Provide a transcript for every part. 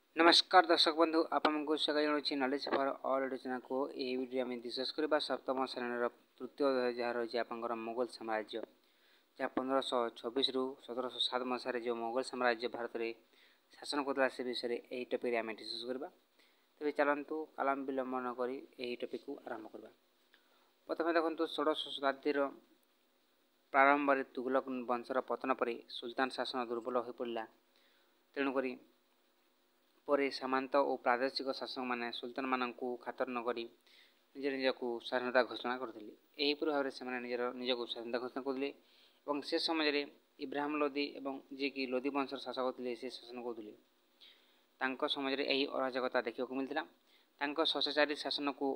नमस्कार दर्शक बंधु आपको स्वागत जनावि नॉलेज फॉर ऑल योजना को यही वीडियो आम डिस्कस करवा सप्तम श्रेणी तृतीय अध्याय जहाँ रही आप मुगल साम्राज्य जहाँ 1526 रु 1707 मसीह जो मुगल साम्राज्य भारत में शासन करता से विषय यही टॉपिक आम डिस्कस करवा। तेज चलतु कालम विलंब नक यही टॉपिक को आरंभ करवा। प्रथम देखो षोडश शताब्दीर प्रारंभ में तुगलक वंशर पतन पर सुल्तान शासन दुर्बल हो पड़ा। तेणुक पर सामंत और प्रादेशिक शासक मैंने सुल्तान मान खातर नक निज निजक स्वाधीनता घोषणा करते। यहीपर भाव में निजक स्वाधीनता घोषणा करते और से समय इब्राहिम लोदी जी की लोदी वंशर शासक थे से शासन करते। समय यही अराजकता देखा मिलता। शस्त्रचारी शासन को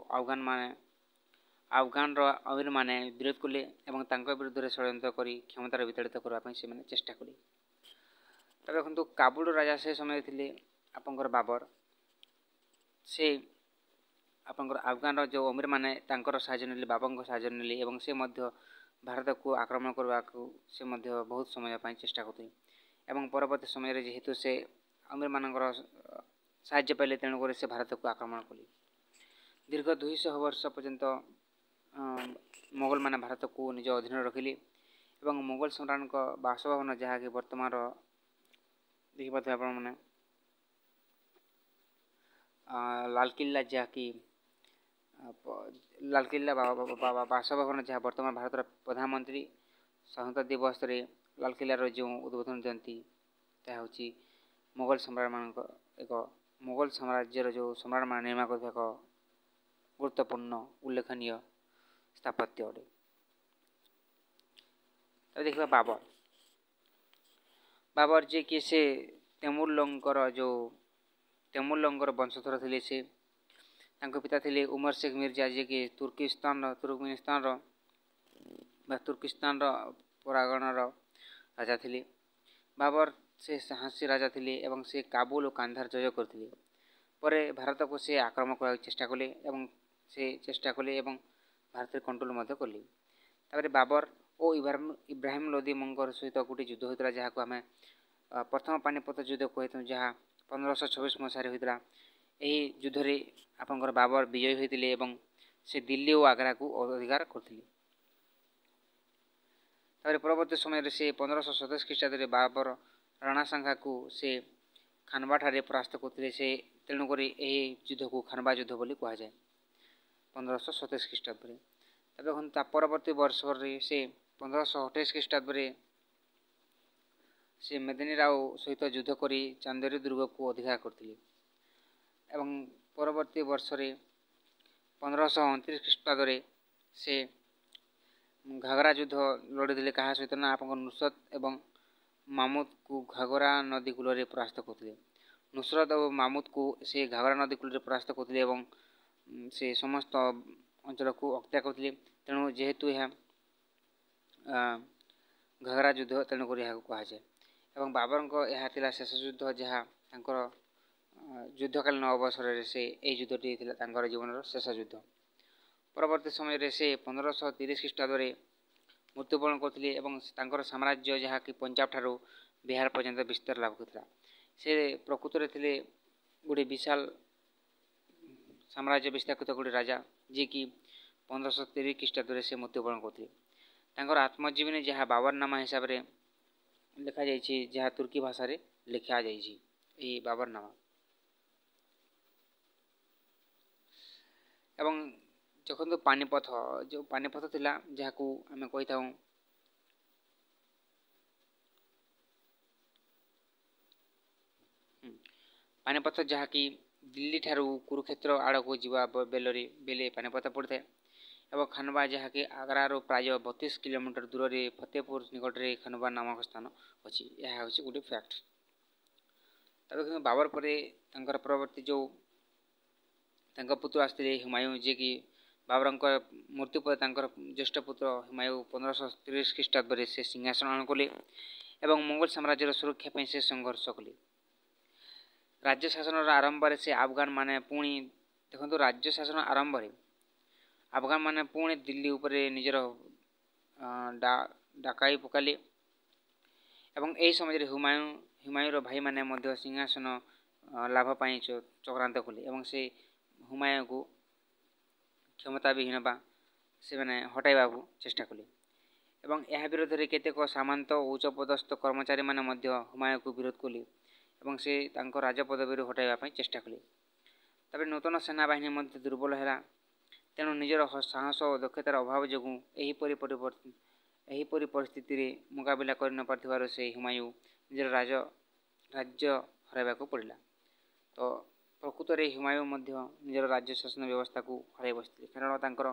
अफगान अमीर मैंने विरोध कले विरुद्ध में षड्यंत्र कर क्षमतार विताड़ित करने से चेष्टा कले। तब देखो काबुल राजा से समय थे आपंकर बाबर से आपंकर अफगान जो अमीर मैंने साहाय्य नेले बाबर साहाय्य नेले और से भारत को आक्रमण करने को से बहुत समय चेष्टा करते। परवर्त समय जेहेतु से अमीर मान साहाय्य पाइले तेणुक से भारत को आक्रमण कले। दीर्घ 200 वर्ष पर्यंत मुगल मैंने भारत को निज अधीन रखिले और मुगल सम्राट बासभवन जहाँ कि वर्तमान देखिए आपने लालकिल्ला जहाँ कि लालकिल्ला बासभवन जहाँ वर्तमान भारत प्रधानमंत्री स्वतंत्रता दिवस लालकिल्लार जो उद्बोधन दिखती हूँ मुगल सम्राट मान एक मुगल साम्राज्यर जो सम्राट मान निर्माण कर एक गुरुत्वपूर्ण उल्लेखनीय स्थापत्य अटे। तब देखा बाबर बाबर जी कि से तैमूरलंकर वंशधर थे। से पिता थे उमर शेख मिर्जा जी की तुर्किस्तान परागणर राजा थे। बाबर से साहसी राजा थे और से काबुल और कांधार जय करते। पर भारत को से आक्रमण करने चेष्टा कले और भारत कंट्रोल कले। तापर बाबर और इब्राहिम लोदी मंगर सहित गोटे युद्ध होता जहाँ को आम प्रथम पानीपत युद्ध कही जहाँ 1526 मसीह होता। यही युद्ध में आपंकर बाबर विजयी होते और से दिल्ली और आगरा को अधिकार करते। परवर्त समय से 1527 ख्रीष्टाब्द बाबर राणा सांघा को से खानवा ठारे परास्त करते। से तेणुक युद्ध को खानवा युद्ध बोली कहुए 1527 ख्रीष्टाब्द। तब देखो परवर्त वर्ष से 1528 ख्रीष्टाब्द से मेदिनी राव सहित युद्ध कर चांदेरी दुर्ग को अधिकार करते। परवर्त वर्ष 1529 ख्रीष्टाब्द से घाघरा युद्ध लड़े क्या सहित ना आप नुसरत और मामूद को घाघरा नदी कूल परास्त करते। नुसरत और मामूद को से घाघरा नदी कूल परास्त करते से समस्त अंचल को हत्या करते। तेणु जेहेतु यह घाघरा युद्ध तेणुक कहुए और बाबर यह शेष युद्ध जहाँ युद्धकालीन अवसर से युद्धटी जीवन शेष युद्ध। परवर्त समय से 1530 ख्रीष्टाब्द मृत्युवरण करते। साम्राज्य जहाँ कि पंजाब ठारू बिहार पर्यंत विस्तार लाभ करता। से प्रकृत थे गोटे विशाल साम्राज्य विस्तार करता गोटे राजा जी की 1530 ख्रीष्टाब्द से मृत्युवरण करते। आत्मजीवनी जहाँ बाबर नामा हिसाब से लिखा जाइए जहाँ तुर्की भाषा लिखा जाइए बाबर नामा। एवं देखो पानीपथ जो पानीपथ थिला जहाँ को आम कही था पानीपथ जहाँ कि दिल्ली ठारू कुरुक्षेत्र आड़ को जीवा बेले पानीपथ पड़ता है। और खानवा जहाँ कि आगरार प्राय 32 किलोमीटर दूर में फतेहपुर निकट में खानवा नामक स्थान अच्छी यह हूँ गोटे फैक्ट। तब बाबर पर परवर्ती जो पुत्र आसते हुमायूं जी की बाबर मृत्यु पर ज्येष्ठ पुत्र हुमायूं 1530 ख्रीष्टाब्द से सिंहासन ग्रहण कले और मुगल साम्राज्यर सुरक्षा से संघर्ष कले। राज्य शासन आरंभ से अफगान माने पुणी देखो राज्य शासन आरंभ अफगान माने पुणी दिल्ली उपर निजर डाकाई पकाले और यही समय हुमायूं भाई माने सिंहासन ଲାଭ ପାଇଁ ଚକ୍ରାନ୍ତ କଲେ ଏବଂ ସେ ହୁମାୟୁଁକୁ କ୍ଷମତା ବିହୀନ ବା ସେମାନେ ହଟାଇବାକୁ ଚେଷ୍ଟା କଲେ ଏବଂ ଏହା ବିରୋଧରେ କେତେକ ସାମନ୍ତ ଓ ଉଚ୍ଚପଦସ୍ଥ କର୍ମଚାରୀମାନେ ମଧ୍ୟ ହୁମାୟୁଁକୁ ବିରୋଧ କଲେ ଏବଂ ସେ ତାଙ୍କ ରାଜପଦବୀରୁ ହଟାଇବା ପାଇଁ ଚେଷ୍ଟା କଲେ। ତାପରେ ନୂତନ ସେନାବାହିନୀ ମଧ୍ୟ ଦୁର୍ବଳ ହେଲା, ତେଣୁ ନିଜର ସାହସ ଓ ଦକ୍ଷତାର ଅଭାବ ଯୋଗୁଁ ଏହିପରି ପରିସ୍ଥିତିରେ ମୁକାବିଲା କରିନପାରିଥିବାରୁ ସେ ହୁମାୟୁଁ ନିଜର ରାଜ୍ୟ ହରାଇବାକୁ ପଡ଼ିଲା। ତ ପ୍ରକୃତରେ ହୁମାୟୁଁ ମଧ୍ୟ ନିଜର ରାଜ୍ୟ ଶାସନ ବ୍ୟବସ୍ଥାକୁ ହରାଇ ବସିଥିଲେ, କାରଣ ତାଙ୍କର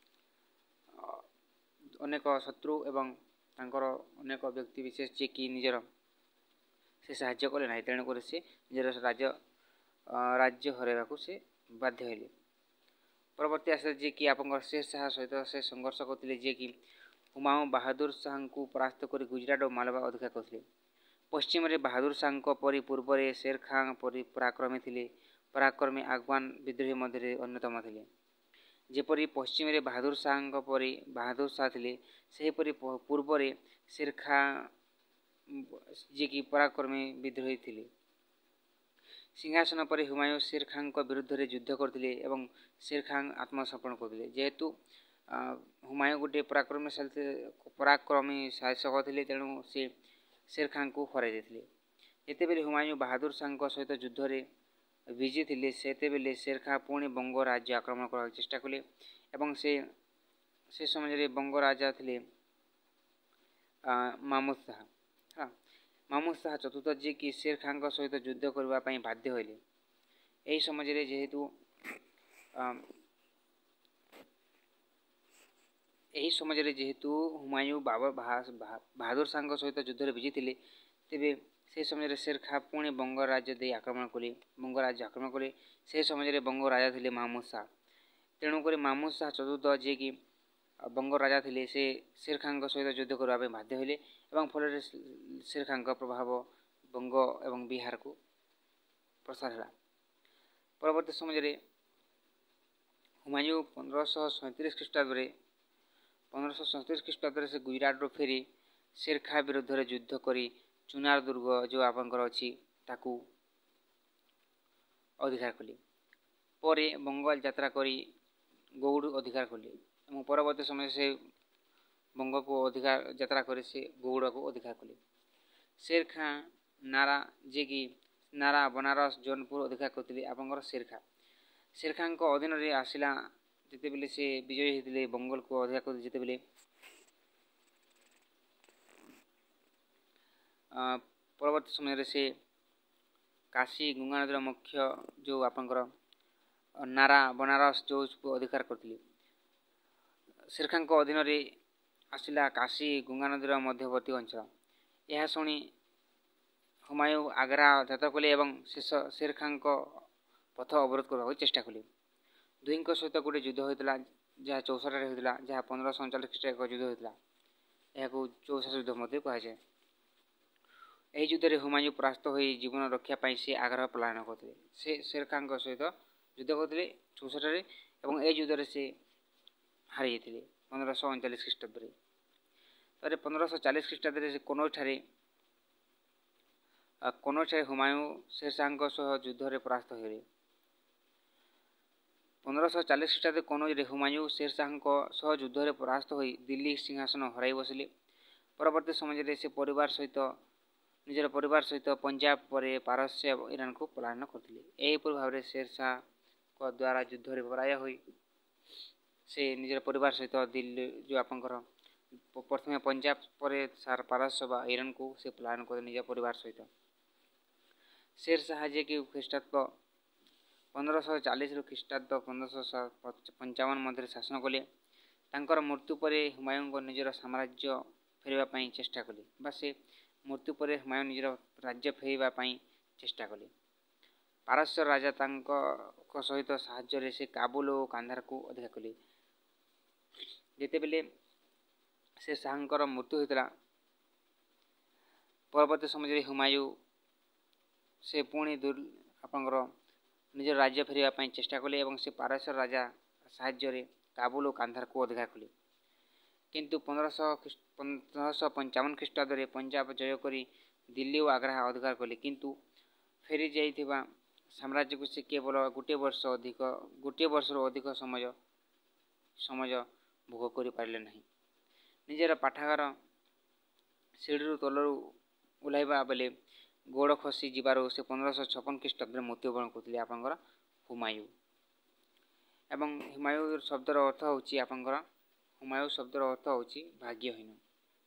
ଅନେକ ଶତ୍ରୁ ଏବଂ ତାଙ୍କର ଅନେକ ବ୍ୟକ୍ତି ବିଶେଷ ଯିଏକି ସେ ସାହାଯ୍ୟ କଲେ ନାହିଁ, ତେଣୁକରି ସେ ନିଜର ରାଜ୍ୟ ହରାଇବାକୁ ସେ ବାଧ୍ୟ ହେଲେ। ପରବର୍ତ୍ତୀ ଆସିଲେ ଯିଏକି ଆପଣଙ୍କର ଶେର ଶାହ ସହିତ ସେ ସଂଘର୍ଷ କରିଥିଲେ, ଯିଏକି ହୁମାୟୁଁ ବାହାଦୁର ଶାହଙ୍କୁ ପରାସ୍ତ କରି ଗୁଜରାଟ ଓ ମାଲବା ଅଧିକାର କରିଥିଲେ। ପଶ୍ଚିମରେ ବାହାଦୁର ଶାହଙ୍କ ପରି ପୂର୍ବରେ ଶେର ଖାଁ ପରି ପରାକ୍ରମୀ ଆଫଗାନ ବିଦ୍ରୋହୀ ମଧ୍ୟରେ ଅନ୍ୟତମ ଥିଲେ। ଯେପରି ପଶ୍ଚିମରେ ବାହାଦୁର ଶାହଙ୍କ ପରି ବାହାଦୁର ଶାହ ଥିଲେ, ସେହିପରି ପୂର୍ବରେ ଶେର ଖାଁ ଯିଏକି ପରାକ୍ରମୀ ବିଦ୍ରୋହୀ ଥିଲେ। ସିଂହାସନ ପରେ ହୁମାୟୁଁ ଶେର ଖାଁଙ୍କ ବିରୁଦ୍ଧରେ ଯୁଦ୍ଧ କରିଥିଲେ ଏବଂ ଶେର ଖାଁ ଆତ୍ମସମର୍ପଣ କରିଥିଲେ। ଯେହେତୁ ହୁମାୟୁଁ ଗୋଟିଏ ପରାକ୍ରମୀ ଶାସକ ଥିଲେ, ତେଣୁ ସେ ଶେର ଖାଁଙ୍କୁ ହରାଇ ଦେଇଥିଲେ। ଯେତେବେଳେ ହୁମାୟୁଁ ବାହାଦୁର ଶାହଙ୍କ ସହିତ ଯୁଦ୍ଧରେ ବିଜିଥିଲେ, ସେତେବେଳେ ଶେର ଖାଁ ପୁଣି ବଙ୍ଗ ରାଜ୍ୟ ଆକ୍ରମଣ କରିବାକୁ ଚେଷ୍ଟା କଲେ ଏବଂ ସେ ସମୟରେ ବଙ୍ଗ ରାଜା ଥିଲେ ମାମୁଦ ଶାହ। ମାମୁଦ ଶାହ ଚତୁର୍ଥ, ଯିଏକି ଶେର ଖାଁଙ୍କ ସହିତ ଯୁଦ୍ଧ କରିବା ପାଇଁ ବାଧ୍ୟ ହେଲେ। ଏହି ସମୟରେ ଯେହେତୁ ହୁମାୟୁଁ ବାହାଦୁର ଶାହଙ୍କ ସହିତ ଯୁଦ୍ଧରେ ବିଜିଥିଲେ, ତେବେ ସେ ସମୟରେ ଶେର ଖାଁ ପୁଣି ବଙ୍ଗ ରାଜ୍ୟ ଦେଇ ଆକ୍ରମଣ କଲେ। ସେ ସମୟରେ ବଙ୍ଗ ରାଜା ଥିଲେ ମାମୁଦ ଶାହ। ତେଣୁକରି ମାମୁଦ ଶାହ ଚତୁର୍ଥ, ଯିଏକି ବଙ୍ଗ ରାଜା ଥିଲେ, ସେ ଶେର ଖାଁଙ୍କ ସହିତ ଯୁଦ୍ଧ କରିବା ପାଇଁ ବାଧ୍ୟ ହେଲେ ଏବଂ ଫଳରେ ଶେର ଖାଁଙ୍କ ପ୍ରଭାବ ବଙ୍ଗ ଏବଂ ବିହାରକୁ ପ୍ରସାର ହେଲା। ପରବର୍ତ୍ତୀ ସମୟରେ ହୁମାୟୁଁ 1537 ଖ୍ରୀଷ୍ଟାବ୍ଦରେ ସେ ଗୁଜରାଟରୁ ଫେରି ଶେର ଖାଁ ବିରୁଦ୍ଧରେ ଯୁଦ୍ଧ କରି ଚୁନାର ଦୁର୍ଗ ଯେଉଁ ଆପଣଙ୍କର ଅଛି ତାକୁ ଅଧିକାର କଲେ। ପରେ ବଙ୍ଗାଲ ଯାତ୍ରା କରି ଗୌଡ଼ ଅଧିକାର କଲେ ଏବଂ ପରବର୍ତ୍ତୀ ସମୟରେ ସେ ବଙ୍ଗକୁ ଯାତ୍ରା କରି ସେ ଗୌଡ଼କୁ ଅଧିକାର କଲେ। ଶେର ଖାଁ ଯିଏକି ନାରା, ବନାରସ, ଜୌନପୁର ଅଧିକାର କରିଥିଲେ ଆପଣଙ୍କର ଶେର ଖାଁଙ୍କ ଅଧୀନରେ ଆସିଲା। ଯେତେବେଳେ ସେ ବିଜୟୀ ହୋଇଥିଲେ ବଙ୍ଗଲକୁ ଅଧିକାର କରିଥିଲେ, ଯେତେବେଳେ ପରବର୍ତ୍ତୀ ସମୟରେ ସେ କାଶୀ, ଗଙ୍ଗା ନଦୀର ମୁଖ୍ୟ ଯେଉଁ ଆପଣଙ୍କର ନାରା, ବନାରସ, ଜୌନପୁର ଅଧିକାର କରିଥିଲେ। ଶେର ଖାଁଙ୍କ ଅଧୀନରେ ଆସିଲା କାଶୀ, ଗଙ୍ଗା ନଦୀର ମଧ୍ୟବର୍ତ୍ତୀ ଅଞ୍ଚଳ। ଏହା ଶୁଣି ହୁମାୟୁଁ ଆଗ୍ରା ଯାତ୍ରା କଲେ ଏବଂ ଶେର ଖାଁଙ୍କ ପଥ ଅବରୋଧ କରିବାକୁ ଚେଷ୍ଟା କଲେ। ଦୁହିଁଙ୍କ ସହିତ ଗୋଟିଏ ଯୁଦ୍ଧ ହୋଇଥିଲା, ଯାହା 64ରେ ହୋଇଥିଲା, ଯାହା 1539 ଖ୍ରୀଷ୍ଟାବ୍ଦରେ ଏକ ଯୁଦ୍ଧ ହୋଇଥିଲା। ଏହାକୁ ଚୌସା ଯୁଦ୍ଧ ମଧ୍ୟ କୁହାଯାଏ। ଏହି ଯୁଦ୍ଧରେ ହୁମାୟୁଁ ପରାସ୍ତ ହୋଇ ଜୀବନ ରକ୍ଷା ପାଇଁ ସେ ଆଗ୍ରା ପଳାୟନ କରିଥିଲେ। ସେ ଶେର ଖାଁଙ୍କ ସହିତ ଯୁଦ୍ଧ କରିଥିଲେ 64ରେ ଏବଂ ଏହି ଯୁଦ୍ଧରେ ସେ ହାରିଯାଇଥିଲେ 1539 ଖ୍ରୀଷ୍ଟାବ୍ଦରେ। ତାପରେ 1540 ଖ୍ରୀଷ୍ଟାବ୍ଦରେ ସେ କନୌଜଠାରେ ହୁମାୟୁଁ ଶେର ଶାହଙ୍କ ସହ ଯୁଦ୍ଧରେ ପରାସ୍ତ ହେଲେ। 1540 ଖ୍ରୀଷ୍ଟାବ୍ଦରେ କନୌଜରେ ହୁମାୟୁଁ ଶେର ଶାହଙ୍କ ସହ ଯୁଦ୍ଧରେ ପରାସ୍ତ ହୋଇ ଦିଲ୍ଲୀ ସିଂହାସନ ହରାଇ ବସିଲେ। ପରବର୍ତ୍ତୀ ସମୟରେ ସେ ନିଜର ପରିବାର ସହିତ ପଞ୍ଜାବ ପରେ ପାରସ୍ୟ ଏବଂ ଇରାନକୁ ପଳାୟନ କରିଥିଲେ। ଏହିପରି ଭାବରେ ଶେର ଶାହଙ୍କ ଦ୍ୱାରା ଯୁଦ୍ଧରେ ପରାଜୟ ହୋଇ ସେ ନିଜର ପରିବାର ସହିତ ଦିଲ୍ଲୀ ଯେଉଁ ଆପଣଙ୍କର ପ୍ରଥମେ ପଞ୍ଜାବ ପରେ ପାରସ୍ୟ ବା ଇରାନକୁ ସେ ପଳାୟନ କଲେ ନିଜ ପରିବାର ସହିତ। ଶେର ଶାହ ଯିଏକି ଖ୍ରୀଷ୍ଟାବ୍ଦ 1540ରୁ ଖ୍ରୀଷ୍ଟାବ୍ଦ 1555 ମଧ୍ୟରେ ଶାସନ କଲେ। ତାଙ୍କର ମୃତ୍ୟୁ ପରେ ହୁମାୟୁଁ ନିଜର ସାମ୍ରାଜ୍ୟ ଫେରିବା ପାଇଁ ଚେଷ୍ଟା କଲେ ପାରସ୍ୟ ରାଜା ତାଙ୍କ ସହିତ ସାହାଯ୍ୟରେ ସେ କାବୁଲ ଓ କାନ୍ଦାରକୁ ଅଧିକାର କଲେ। ଯେତେବେଳେ ଶେର ଶାହଙ୍କର ମୃତ୍ୟୁ ହୋଇଥିଲା, ପରବର୍ତ୍ତୀ ସମୟରେ ହୁମାୟୁଁ ସେ ପୁଣି ଆପଣଙ୍କର ନିଜର ରାଜ୍ୟ ଫେରିବା ପାଇଁ ଚେଷ୍ଟା କଲେ ଏବଂ ସେ ପାରସ୍ୟ ରାଜା ସାହାଯ୍ୟରେ କାବୁଲ ଓ କାନ୍ଦାରକୁ ଅଧିକାର କଲେ। କିନ୍ତୁ 1555 ଖ୍ରୀଷ୍ଟାବ୍ଦରେ ପଞ୍ଜାବ ଜୟ କରି ଦିଲ୍ଲୀ ଓ ଆଗ୍ରା ଅଧିକାର କଲେ। କିନ୍ତୁ ଫେରି ଯାଇଥିବା साम्राज्य को से केवल गोटे वर्षर अधिक समय भोग कर पारे ना। निजर पाठागार सीढ़ी तलू ओह्लैवा बेले गोड़ खसी जीवार से 1556 ख्रीष्टाब्द मृत्युवरण करते आपंकर हुमायूं। एवं हुमायूं शब्दर अर्थ होची आपंकर हुमायूं शब्दर अर्थ होची भाग्यहीन।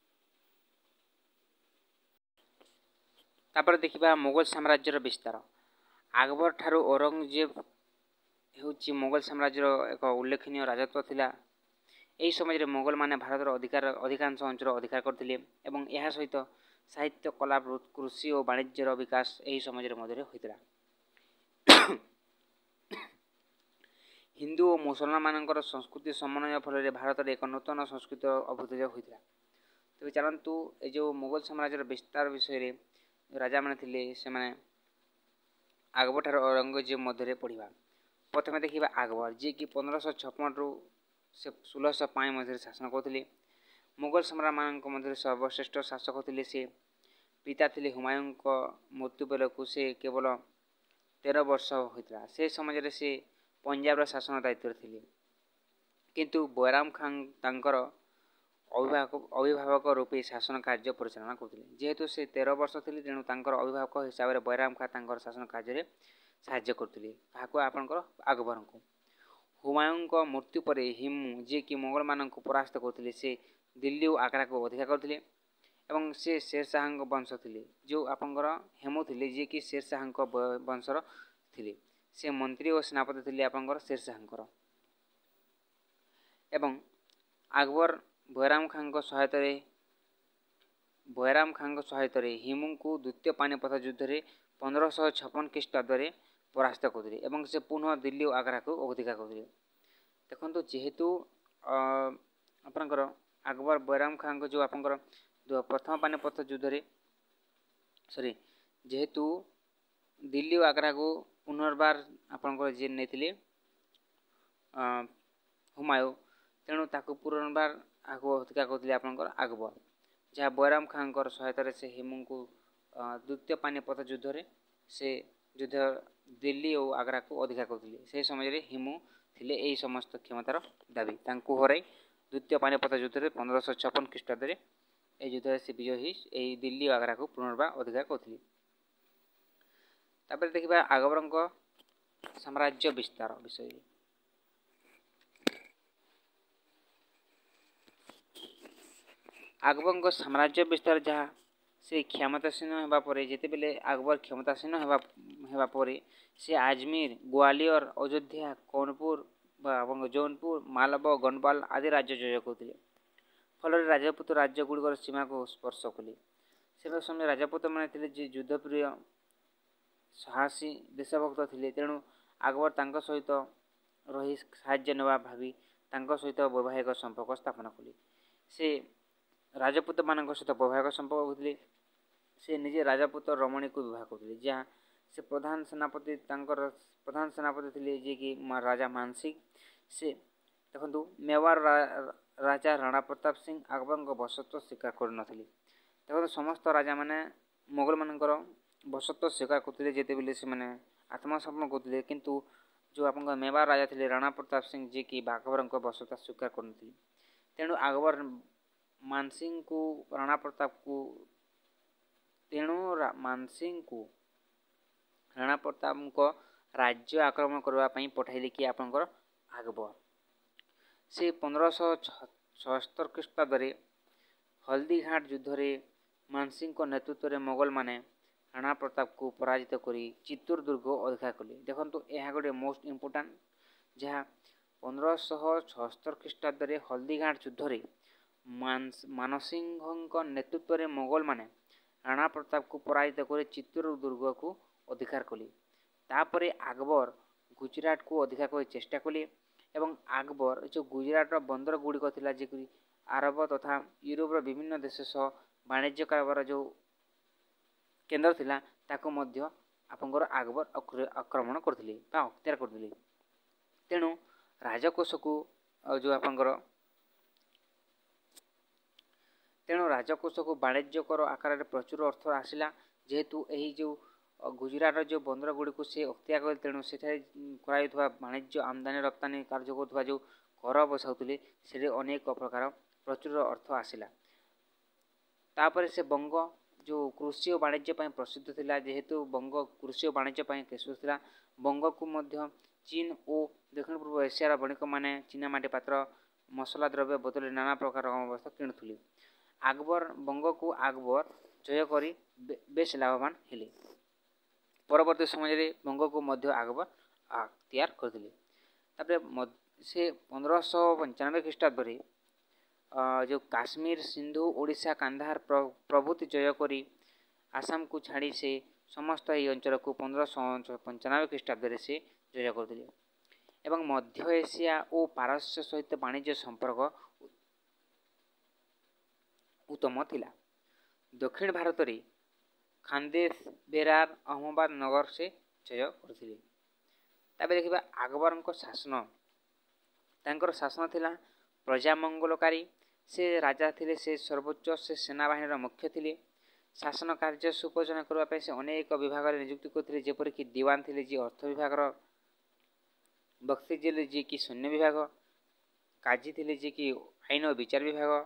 तापर देखिबा मुगल साम्राज्यर विस्तार। अकबर ठारू औरंगजेब हेउची मुगल साम्राज्यर एक उल्लेखनीय राजत्व थिला। एही समय मुगल माने भारतर अधिकांश अंचल अधिकार करथिले एवं यह सहित साहित्य कला कृषि और वाणिज्यर विकास एही समय मध्य होइतिला। हिंदू और मुसलमान मानकर संस्कृति समन्वय फल भारत एक नूतन संस्कृति अभ्युदय होइतिला। तेज चलतु ये जो मुगल साम्राज्यर विस्तार विषय राजा माने थिले से माने अकबर ठारू औरंगजेब मध्य पढ़ा। प्रथम देखा अकबर जी कि 1556 रु से 1605 मध्य शासन करते। मुगल सम्राट मान मध्य सर्वश्रेष्ठ शासक थे। से पिता थे हुमायूं मृत्यु बेलू से केवल 13 वर्ष होता। से समय से पंजाब शासन दायित्व थे किंतु बैराम खां तांकर अभिभावक रूपे शासन कार्य परिचालना करते। जेहेतु से 13 वर्ष थे तेणु तांकर अभिभावक हिसाब से बैराम खां तांकर शासन कार्य साहाय्य करते आपंकर अकबर को। हुमायूं मृत्यु पर हिमू जी कि मुगल मान परास्त करते से दिल्ली और आग्रा को अधिकार करते एवं से शेरशाह वंश थे। जो आपंकर हेमू थे जी कि शेरशाह वंशर थे। से मंत्री और सेनापति थे आपंकर शेरशाह एवं अकबर बैराम खां सहायत हिमू को द्वितीय पानीपत युद्ध में 1556 ख्रीष्टाब्द परास्त करते एवं से पुनः दिल्ली और आग्रा को अधिकार करते। देखो जेहेतु आपंकर अकबर बैराम खां को जो आपंकर प्रथम पानीपत युद्ध में जेहेतु दिल्ली और आग्रा को पुनर्बार आपंकर जे नहीं हुमायूं तेणु ताकू पुनर्बार आगो अधिकार करते आपंकर अकबर जहाँ बैराम खां सहायतार से हिमू को द्वितीय पानीपत युद्ध में से युद्ध दिल्ली और आग्रा को अधिकार करते। से समय हिमू थिले यही समस्त क्षमतार दाबी तांको हराई द्वितीय पानीपत युद्ध में 1556 ख्रीष्टाब्द ए युद्ध से विजय ही दिल्ली और आग्रा को पुनर्बार अधिकार करते। तापर देखिबा अकबर साम्राज्य विस्तार विषय। अकबर साम्राज्य विस्तार जहाँ से क्षमतासीन होगा पर जिते बेले अकबर क्षमतासीन होगा पर से अजमेर ग्वालियर अयोध्या कानपुर जौनपुर मालवा गणपाल आदि राज्य जय करते। फल राजपूत राज्य गुड़िकर सीमा को स्पर्श कले। से समय राजपूत मैंने जी युद्धप्रिय साहसी देशभक्त थे तेणु अकबर तांको सहित रही साहाय्य नेवा भावी तांको सहित वैवाहिक संपर्क स्थापन कले। से राजपूत मान सहित वैवाहिक संपर्क होते। से निजे राजपूत रमणी को विवाह करते जहाँ से प्रधान सेनापति थे जी कि राजा मानसिंह। से देखो मेवाड़ राजा राणा प्रताप सिंह अकबर बसत्व स्वीकार कर नथिले। देखो समस्त राजा माने मुगल मानकर बसत्व स्वीकार करते जिते बेले से माने आत्मसमर्पण करते किंतु जो आप मेवाड़ राजा थे राणा प्रताप सिंह जी कि अकबर बसत्व स्वीकार करनथिले। तेणु अकबर मानसिंह को राणा प्रताप को राणा प्रताप राज्य आक्रमण करने पठाइले कि आपंकर अकबर। से 1576 ख्रीष्टाब्द हल्दीघाट युद्ध में मानसिंह नेतृत्व में मुगल माने राणा प्रताप को पराजित कर चित्तूर दुर्ग अधिकार कले। देखो यह गोटे मोस्ट इम्पोर्टाट जहाँ 1576 ख्रीष्टाब्द हल्दीघाट युद्ध में मानसिंह नेतृत्व में मुगल माने राणा प्रताप को पराजित कर चित्तूर दुर्ग को अधिकार कले। तापरे अकबर गुजरात को अधिकार कर चेष्टा कले एवं अकबर जो गुजरात बंदर गुड़िक थिला जे अरब तथा यूरोपर विभिन्न देश सह वाणिज्य कारबार जो केन्द्र थिला ताको मध्य आपंकर अकबर आक्रमण करथिले बा अख्तियार करथिले। तेणु राजकोष को जो आपंकर वाणिज्य कर आकार प्रचुर अर्थ आसला जेहेतु यही जो गुजरात जो बंदर गुड़ी से अख्तियार कर तेणु से कर वाणिज्य आमदानी रप्तानी कार्य कर जो कर बसाऊले से अनेक प्रकार प्रचुर अर्थ आसला। तापर से बंग जो कृषि और वाणिज्य प्रसिद्ध थिला जेहेतु बंग कृषि और वाणिज्य केशर थिला बंग को मध्य चीन और दक्षिण पूर्व एशियार बणिक मैंने चीनामाटी पात्र मसला द्रव्य बदल नाना प्रकार वस्तु किणुले। अकबर बंग को अकबर जय कर बेस लाभवान हेले। परवर्ती समय बंग को मध्य अकबर अख्तियार करते। से 1595 ख्रीष्टाब्द जो काश्मीर सिंधु ओडिशा कांधार प्रभृति जय करी आसाम को छाड़ी से समस्त यही अंचल को 1595 ख्रीष्टाब्द से जय करते एवं मध्य एशिया और पारस्य सहित वाणिज्य संपर्क उत्तम थिला। दक्षिण भारत में खानदेश बेरार अहमदाबाद नगर से जय करते। देखा अकबर शासन तांकर शासन थिला प्रजा मंगलकारी से राजा थिले से सर्वोच्च से सेनाबाहिनी मुख्य थिले। शासन कार्य सुपयोजना करने से अनेक विभाग नियुक्ति करते जेपरिक दीवान थिले जी अर्थ विभाग, बख्शी जिले जी की सैन्य विभाग, काजी थिले जी की आईन और विचार विभाग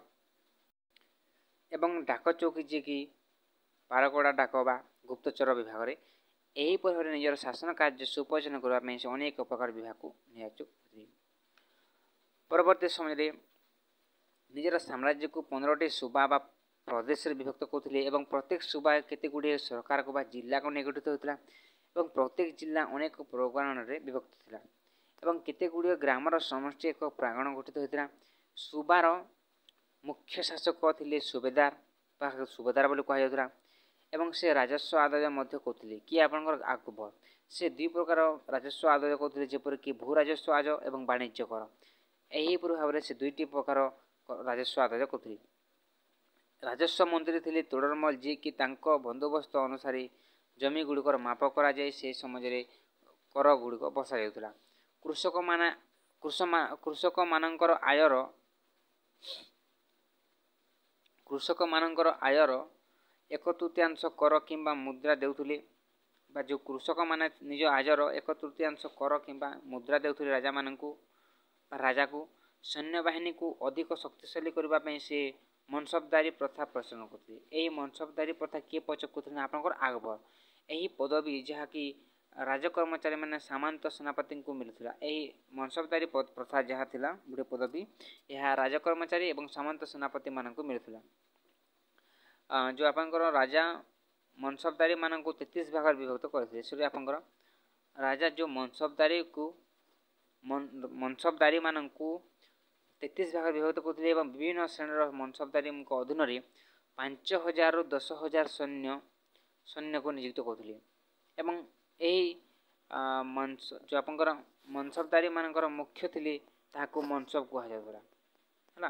एवं डाक चौकी जी की बारकड़ा डाक बा गुप्तचर विभाग में यही भाव में निजर शासन कार्य सुपयोजना करने से अनेक प्रकार विभाग को नियोजित करते। परवर्ती समय निजर साम्राज्य को 15टी सूबा बा प्रदेश विभक्त करते और प्रत्येक सूबा केते गुड़े सरकार को जिला को नहीं गठित होता और प्रत्येक जिला अनेक प्रगण में विभक्त था और केते गुड़े ग्रामर समष्टि एक प्रांगण गठित होता। सूबार मुख्य शासक थे सुबेदार बोली कहुला एवं से राजस्व आदाय करते कि आपंकर अकबर से दुई प्रकार राजस्व आदाय करते जेपरिक भू राजस्व आय और वाणिज्य कर यही भाव में से दुईटी प्रकार राजस्व आदाय करते। राजस्व मंत्री थे तोड़रमल जी कि बंदोबस्त अनुसार जमी गुड़िकर माप करा जाए से समय कर गुड़िक बसा जाउथला। कृषक मानकर आयर 1/3 कर किंबा मुद्रा देउथुले बा जो कृषक माने निज आयर 1/3 कर किंबा मुद्रा देउथुले राजा मानकू राजा को सैन्य बाहिनी को अधिक शक्तिशाली करने से मनसबदारी प्रथा प्रचलन करते। यही मनसबदारी प्रथा किए प्रचक करते आपंकर अकबर यही पदवी जहाँकि राजकर्मचारी मैंने सामंत सेनापति को मिलूला। यही मनसबदारी प्रथा जहाँ थिला गोटे पदवी यह राजकर्मचारी एवं सामंत सेनापति मान मिलूला। जो आपंकर राजा मनसबदारी मान 33 भाग विभक्त करते से आपंकर राजा जो मनसबदारी मान 33 भाग विभक्त करते विभिन्न श्रेणीर मनसबदारी अधीन 5000 ରୁ 10,000 सैन्य को नियुक्त करते एवं यही जो आपंकर मनसबदारी मानकर मुख्य थिले ताको मनसब कहुला।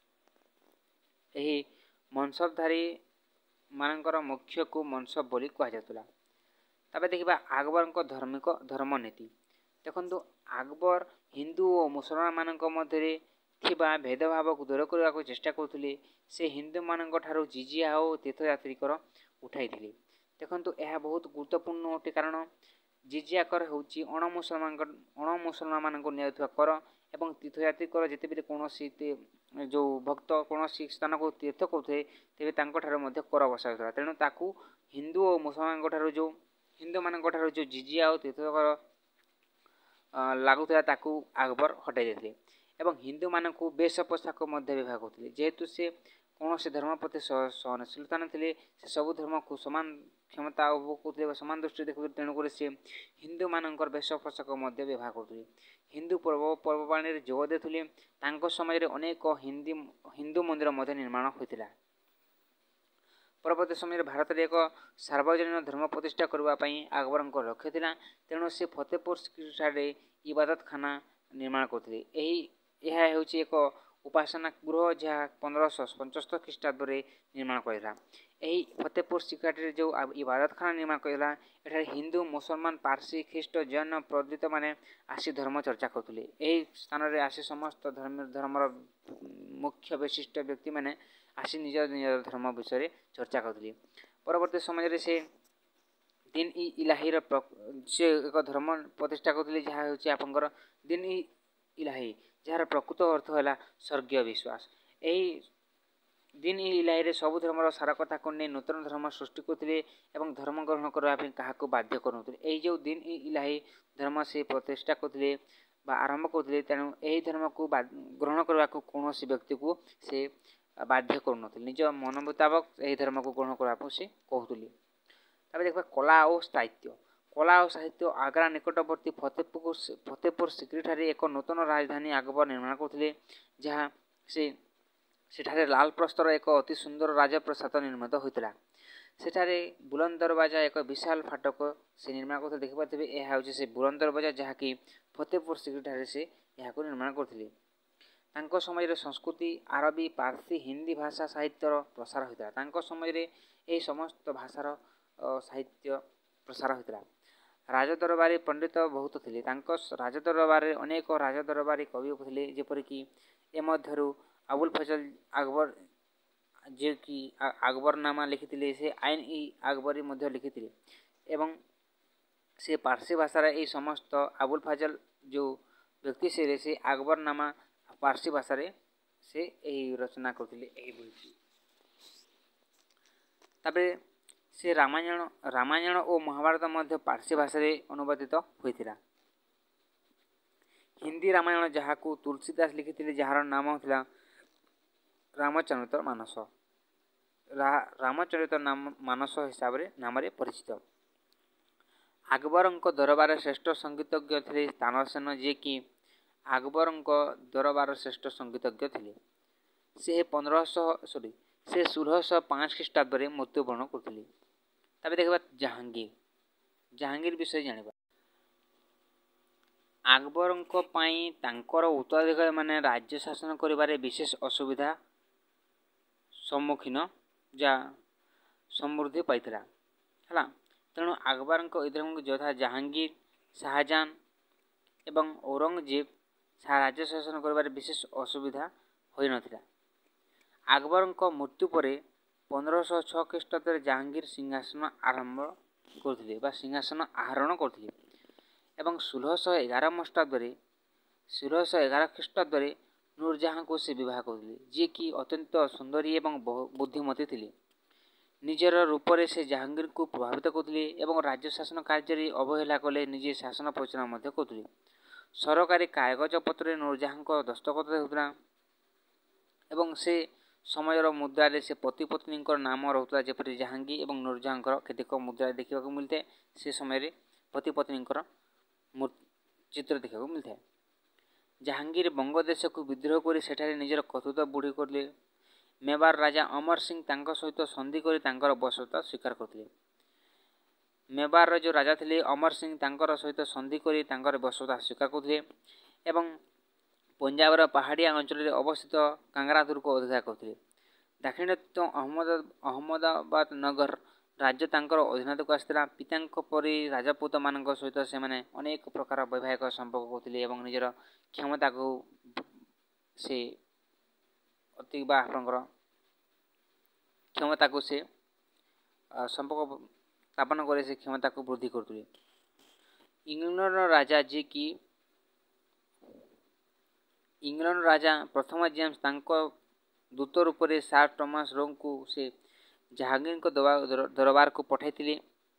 यही मनसबधारी मानकर मुख्य को मनसब बोली कहुला। तबे देखा अकबर धार्मिक धर्मनीति देखु अकबर हिंदू और मुसलमान मानक मध्य थिबा भेदभाव को दूर करने को चेष्टा करते। से हिंदू मानक ठारू जिजिया और तीर्थयात्री कर उठाई देखु यह बहुत गुरुत्वपूर्ण अटे कारण जिजिया कर हूँ अणमुसलमान मान कर एवं तीर्थयात्री कर जिते कौन जो भक्त कौन स्थान को तीर्थ करते तेरे कर बसा तेणु ताकू हिंदू और मुसलमान जो हिंदू मान जो जिजिया और तीर्थ कर लगुला अकबर हटाई देते एवं हिंदू मान को बेश पोशाक विवाह करते जेहेतु से कौन से धर्म प्रति सहनशीलता नथिले से सबु धर्म को समान क्षमता करते समान दृष्टि देखते तेणुक से हिंदू मानकर बेश पोशाक विवाह करते हिंदू पर्वपर्वाणी जोग देते समय अनेक हिंदू मंदिर निर्माण होता। परवर्ती समय भारत में एक सार्वजनिक धर्म प्रतिष्ठा करने अकबर लक्ष्य था तेणु से फतेहपुर सीक्री इबादत खाना निर्माण करते। यह हूँ एक उपासना गृह जहाँ 1575 ख्रीष्टाब्द निर्माण करता। यही फतेहपुर सीक्री जो इबादत खाना निर्माण करता एठार हिंदू मुसलमान पारसी ख्रीष्ट जैन प्रदीत मैंने आसी धर्म चर्चा करते। यही स्थान में आसी समस्त धर्मर मुख्य विशिष्ट व्यक्ति मैंने आसी निज निज धर्म विषय चर्चा करते। परवर्ती समय से दिन इ इलाहीर से एक धर्म प्रतिष्ठा करते जहाँ हूँ आपंकर दिन इ इलाही जार प्रकृत अर्थ है स्वर्गीय विश्वास। यही दिन इ इलाही सबु धर्मर सार कथा को नहीं नूतन धर्म सृष्टि करते धर्म ग्रहण करने क्या बाध्य करुले। यही जो दिन इ इलाही धर्म से प्रतिष्ठा करते आरंभ करते तेणु यही धर्म को ग्रहण करने को कौन व्यक्ति को से बाध्य करुन निज मन मुताबक यही धर्म को ग्रहण करने से कहते। देखा कला और साहित्य कला और साहित्य आग्रा निकटवर्ती फतेहपुर सिक्री ठारे एक नूतन राजधानी अकबर निर्माण करते जहाँ से सेठारे लाल प्रस्तर एक अति सुंदर राजप्रसाद निर्मित होता। सेठारे बुलंद दरवाजा एक विशाल फाटक से निर्माण करते देखिपारे यह हूँ से बुलंद दरवाजा जहाँकि फतेहपुर सिक्री ठारे से यहाँ निर्माण करते। समय संस्कृति आरबी पारसी हिंदी भाषा साहित्यर प्रसार होता। समय यही समस्त भाषार साहित्य प्रसार होता। राजदरबारी पंडित बहुत थे राजदरबार अनेक राजदरबारी कवि थे जेपरिक एमध्यु अबुल फजल अकबर जे कि अकबरनामा लिखिते से आईन इ अकबरी मध्य लिखिते एवं से पारसी भाषार यही समस्त अबुल फजल जो व्यक्ति से अकबरनामा पारसी भाषा से यही रचना करते। से रामायण और महाभारत मध्य पारसी भाषा अनुवादित होता। हिंदी रामायण जहाँ को तुलसीदास लिखिते जार नाम होता रामचरित मानस रामचरित मानस हिसाब से नाम परिचित। अकबर दरबार श्रेष्ठ संगीतज्ञ थे तानसेन जे कि अकबर दरबार श्रेष्ठ संगीतज्ञ थे। से 1605 ख्रीष्टाब्द में मृत्युवरण करते। देखा जहांगीर विषय जाना अकबर उत्तराधिकारी माने राज्य शासन करिबारे विशेष असुविधा सम्मुखीन जा समृद्धि पाइथिला हला। तेणु अकबर यथा जहांगीर शाहजहां एवं औरंगजेब राज्य शासन करिबारे विशेष असुविधा होई नथिला। अकबर मृत्यु पर 1506 ख्रीष्टाब्द जहांगीर सिंहासन आरंभ करथिले बा सिंहासन आहरण करथिले एवं 1611 ख्रीष्टाब्द नूरजहां को से विवाह करथिले जे कि अत्यंत सुंदरी एवं बुद्धिमती थिले। निजर रूप से जहांगीर को प्रभावित करथिले एवं राज्य शासन कार्य अवहेला कले निजे शासन परिचालन मध्य करथिले। सरकारी कागज पत्र नूरजहां दस्तखत होता एवं से समयर मुद्रा से पति पत्नी नाम रोता जेपरी जहांगीर और नूरजहां केतेक मुद्रा देखा मिलता है। से समय पति पत्नी चित्र देखा मिलता है। जहांगीर बंगदेश को विद्रोह कर सेठारे निजर कर्तृत्व बुढ़ी करले। मेवार राजा अमर सिंह सहित संधि कर बसता स्वीकार करते। मेवार जो राजा थे अमर सिंह सहित संधि कर बसता स्वीकार करते एवं पंजाबर पहाड़िया अंचल अवस्थित कांगरादुर को अधिकार करते। दाक्षिणात्य अहमदाबाद नगर राज्य अधीनता को आसाला। पिता परी राजपूत मान सहित से अनेक प्रकार वैवाहिक संपर्क करते और निजर क्षमता को से अति क्षमता को से संपर्क स्थापन कर से क्षमता को वृद्धि करते। इंग्लैंड राजा जे कि इंग्लैंड राजा प्रथम जेम्स दूत रूप से सार टॉमस रोंग को से जहांगीर को दरबार को पठाई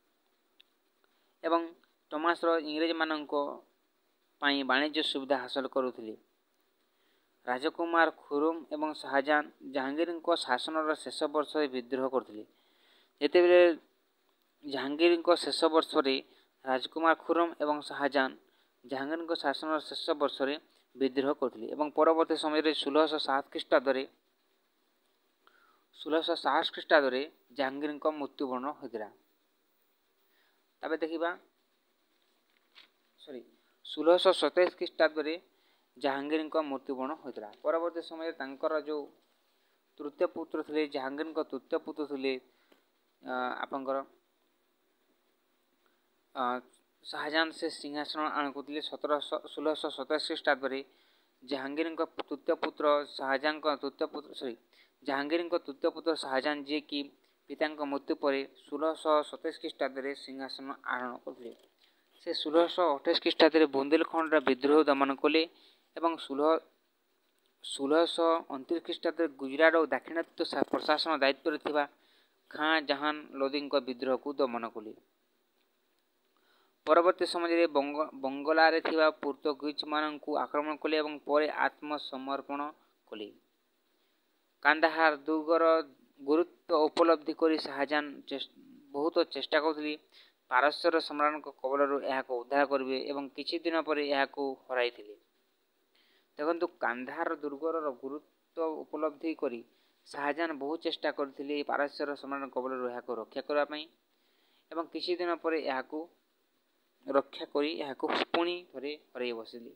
एवं टॉमस इंग्रेज मान वाणिज्य सुविधा हासिल करुले। राजकुमार खुरम एवं शाहजहां जहांगीर को शासन शेष वर्ष विद्रोह करते। जितेबले जहांगीर को शेष वर्ष राजकुमार खुरम एवं शाहजहां जहांगीर को शासन शेष वर्ष विद्रोह करते एवं परवर्ती समय 1607 ख्रीष्टाब्द जहांगीर को मृत्युवरण होता। तबे देखा 1627 ख्रीष्टाब्द जहांगीर को मृत्युवरण होता। परवर्ती समय जो तृतीय पुत्र थे जहांगीर को तृतीय पुत्र थे आपंकर शाहजहां से सिंहासन आण करते 1627 ख्रीष्टाब्द जहांगीर तृतीय पुत्र जहांगीर तृतीय पुत्र शाहजहां जे कि ପିତାଙ୍କ ମୃତ୍ୟୁ ପରେ 1627 ଖ୍ରୀଷ୍ଟାବ୍ଦରେ ସିଂହାସନ ଆରୋହଣ କରିଥିଲେ। ସେ 1628 ଖ୍ରୀଷ୍ଟାବ୍ଦରେ ବୁନ୍ଦେଲଖଣ୍ଡର ବିଦ୍ରୋହ ଦମନ କଲେ ଏବଂ 1629 ଖ୍ରୀଷ୍ଟାବ୍ଦରେ ଗୁଜରାଟ ଓ ଦାକ୍ଷିଣାତ୍ୟ ପ୍ରଶାସନ ଦାୟିତ୍ୱରେ ଥିବା ଖାଁ ଜାହାନ ଲୋଦୀଙ୍କ ବିଦ୍ରୋହକୁ ଦମନ କଲେ। ପରବର୍ତ୍ତୀ ସମୟରେ ବଙ୍ଗଳାରେ ଥିବା ପର୍ତ୍ତୁଗୀଜମାନଙ୍କୁ ଆକ୍ରମଣ କଲେ ଏବଂ ପରେ ଆତ୍ମସମର୍ପଣ କଲେ। କାନ୍ଦାହାର ଦୁର୍ଗର ଗୁରୁତ୍ୱ ଉପଲବ୍ଧି କରି ଶାହାଜାହାନ ବହୁତ ଚେଷ୍ଟା କରୁଥିଲେ ପାରସ୍ୟର ସମ୍ରାଟଙ୍କ କବଳରୁ ଏହାକୁ ଉଦ୍ଧାର କରିବେ ଏବଂ କିଛି ଦିନ ପରେ ଏହାକୁ ହରାଇଥିଲେ। ଦେଖନ୍ତୁ, କାନ୍ଦାହାର ଦୁର୍ଗର ଗୁରୁତ୍ୱ ଉପଲବ୍ଧି କରି ଶାହାଜାହାନ ବହୁ ଚେଷ୍ଟା କରିଥିଲେ ପାରସ୍ୟର ସମ୍ରାଟଙ୍କ କବଳରୁ ଏହାକୁ ରକ୍ଷା କରିବା ପାଇଁ ଏବଂ କିଛି ଦିନ ପରେ ଏହାକୁ ରକ୍ଷା କରି ଏହାକୁ ପୁଣି ଥରେ ହରାଇ ବସିଲେ।